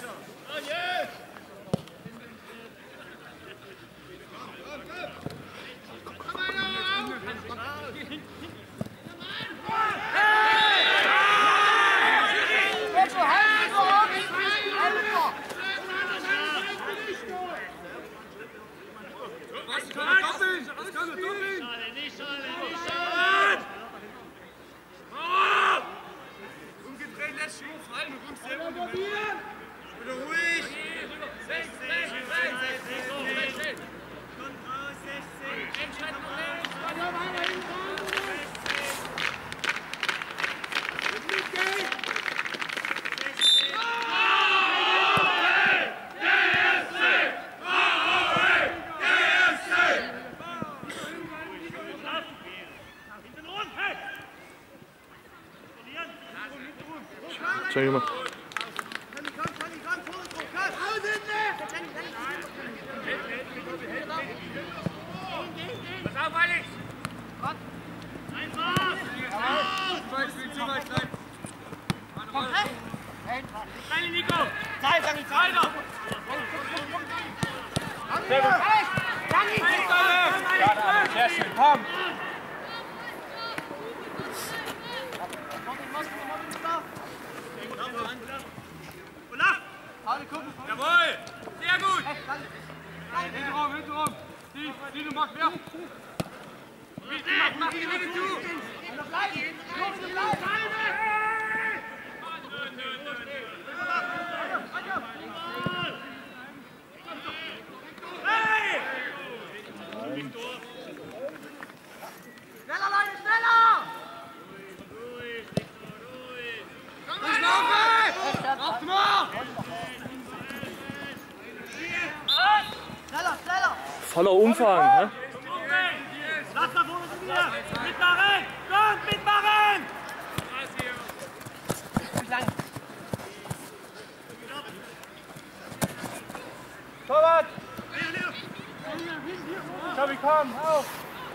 Umgedreht, lässt sich fallen, du kommst selber nicht mehr. Wieder ruhig! Schau mal. Pass auf, Alex! Einfach! Rein, Nico! Zeit, Dani, Zeit! Sehr gut! Sehr schön, komm! Jawohl! Sehr gut! Hinten rum, hinten rum! Tief, Dino, mach mehr! Mach die Wege zu! Schneller, Leute, schneller! Auf dem Markt! Schneller, schneller! Voller Umfang, hä? Lass da vorne zu mir! Mitmachen! Kommt, mitmachen! Torwart! Tobi, komm, auf!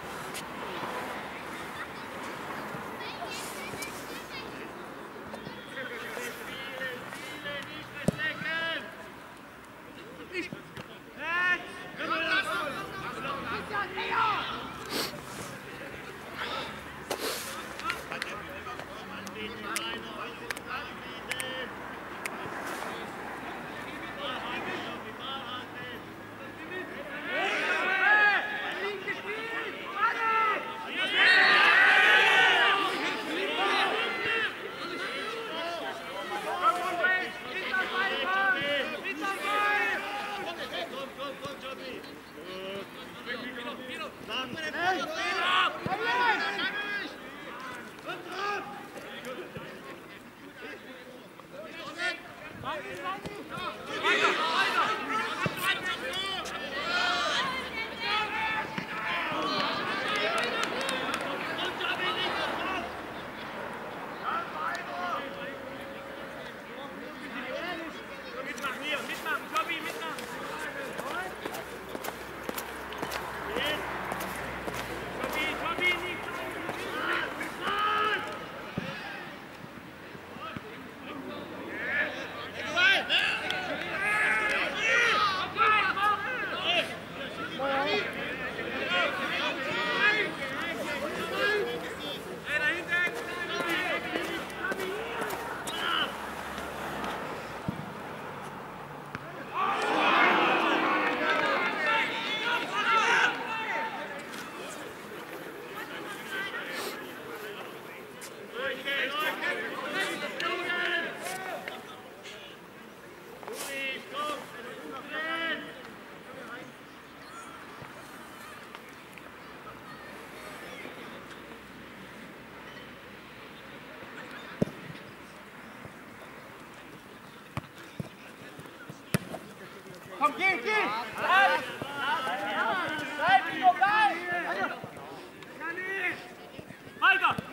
Komm, geh, geh! Bleib! Bleib, Nico, bleib! Weiter!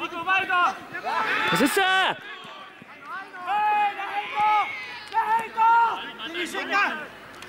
Nico, weiter! Was ist da? Hey, dahinter! Dahinter! Die schicken!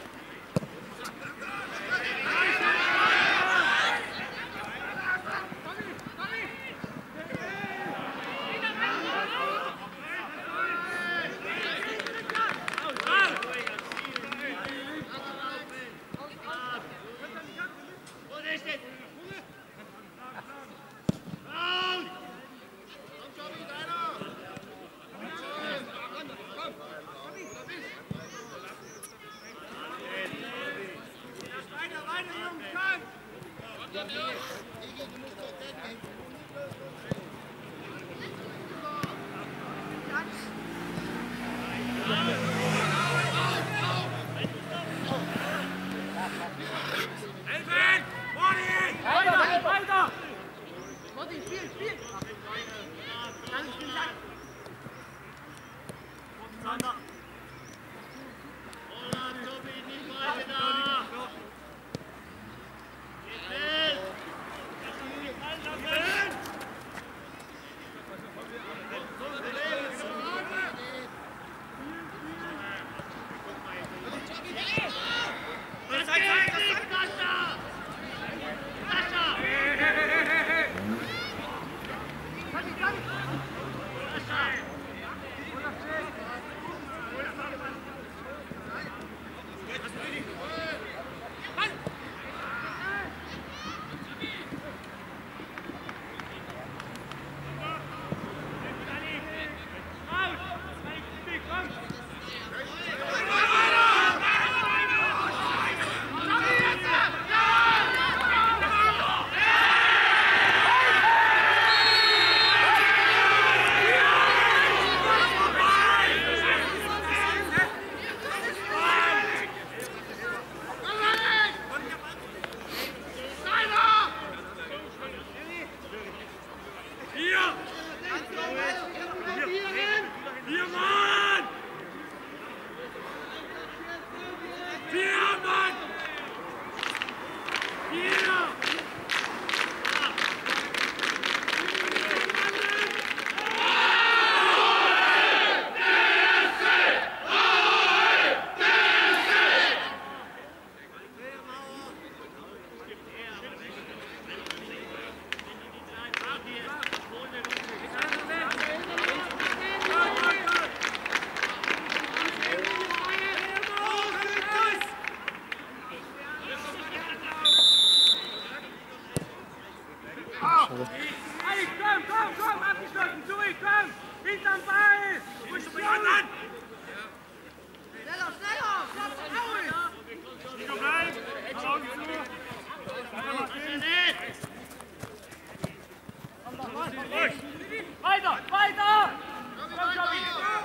Weiter, weiter! Komm, Tobi!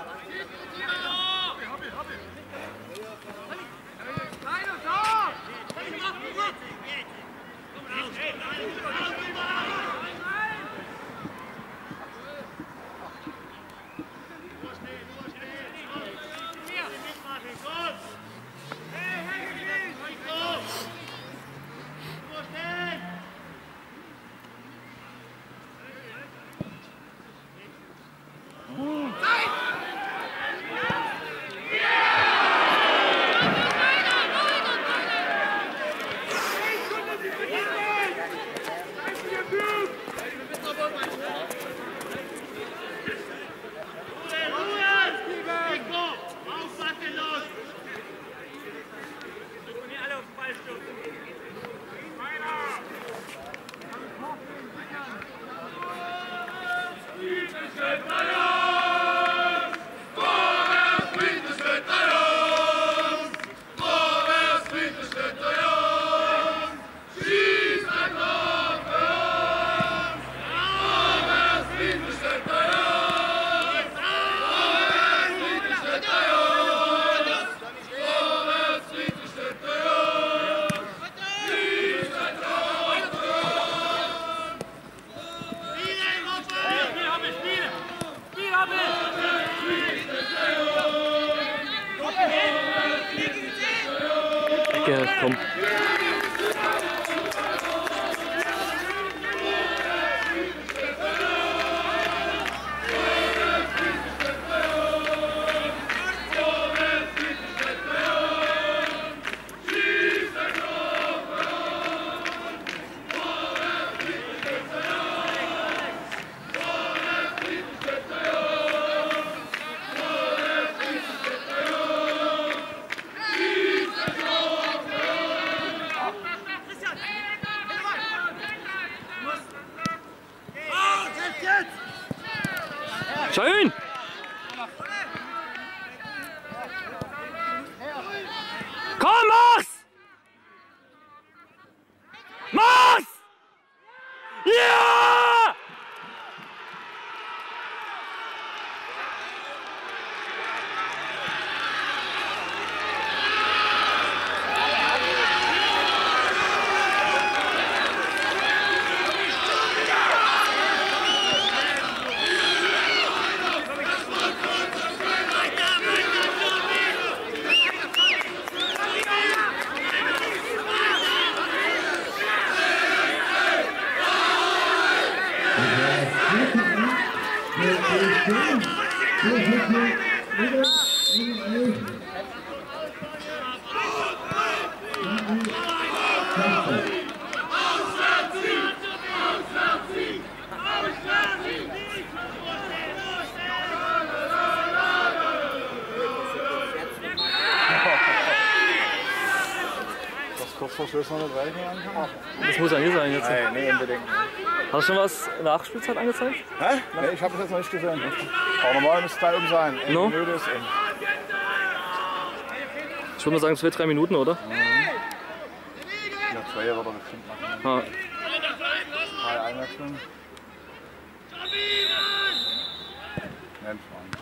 Ecke, komm. Schön! Komm, mach's! Mach's! Ja! Kurz vor Schluss noch eine Reichen anfangen? Das muss ja hier sein jetzt. Nein, nee, unbedingt. Hast du schon was in der Nachspielzeit angezeigt? Hä? Nee, ich habe das jetzt noch nicht gesehen. Aber normal müsste es da oben sein. Eine No? Minute ist in. Ich würde mal sagen, zwei, drei Minuten, oder? Ja, zwei wird er bestimmt machen. Ja. Drei Einwechseln. Nein,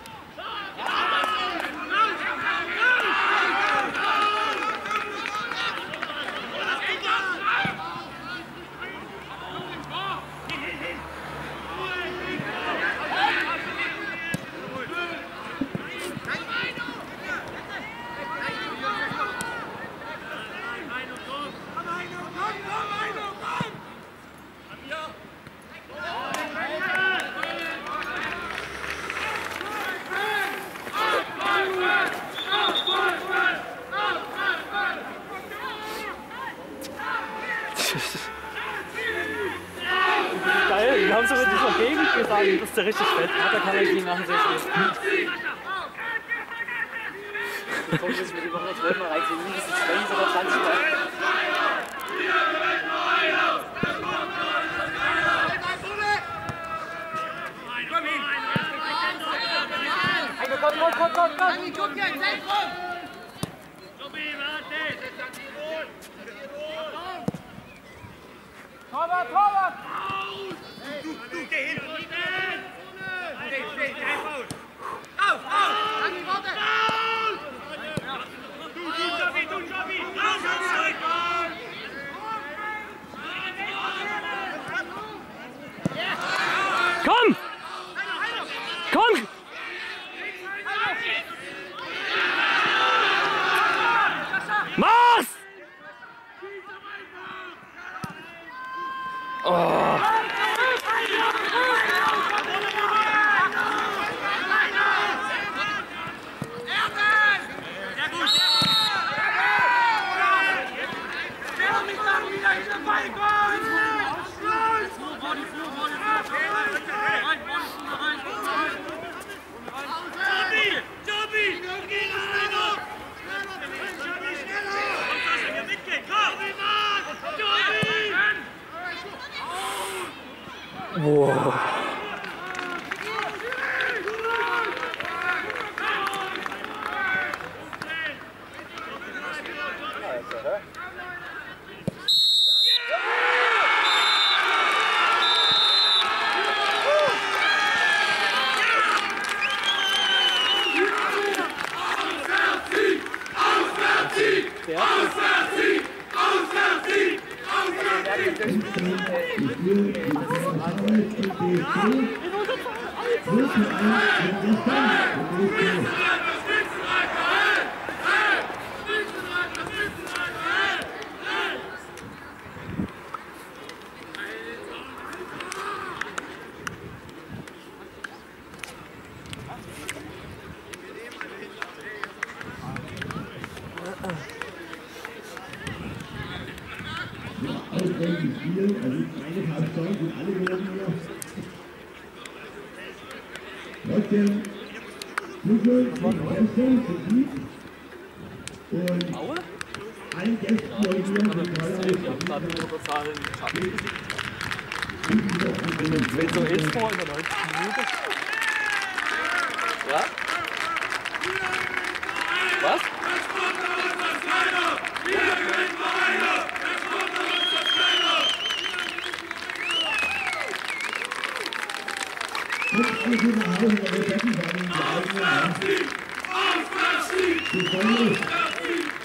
Geil, wir haben so richtig noch gegen gesagt, das ist ja richtig fett. Hat er keiner gegen achtundsechzig. Ich komme jetzt mit über hundertzwölf Mal rein, mindestens zwanzig oder zwanzig Mal. Komm, komm, komm, komm, komm! Guck hier, Zentrum! Torwart, Torwart! Du, du, geh hin! Steh, steh, steh, Paul! Auf, auf! Anni, warte! Du, du, Jobi, du, Jobi! Raus, zurück! Komm! Komm! Mach's! Oh. Wow. Ausgleich Spiel, also eine Halbzeit sind alle gewonnen hier. Trotzdem, Flügel, Gäste, Kritik und ein Gästenleute hier von Wenn so ist vor in der neunzigsten Minute. Reserven waren die eigenen. Aufwärtssieg! Die Sonne.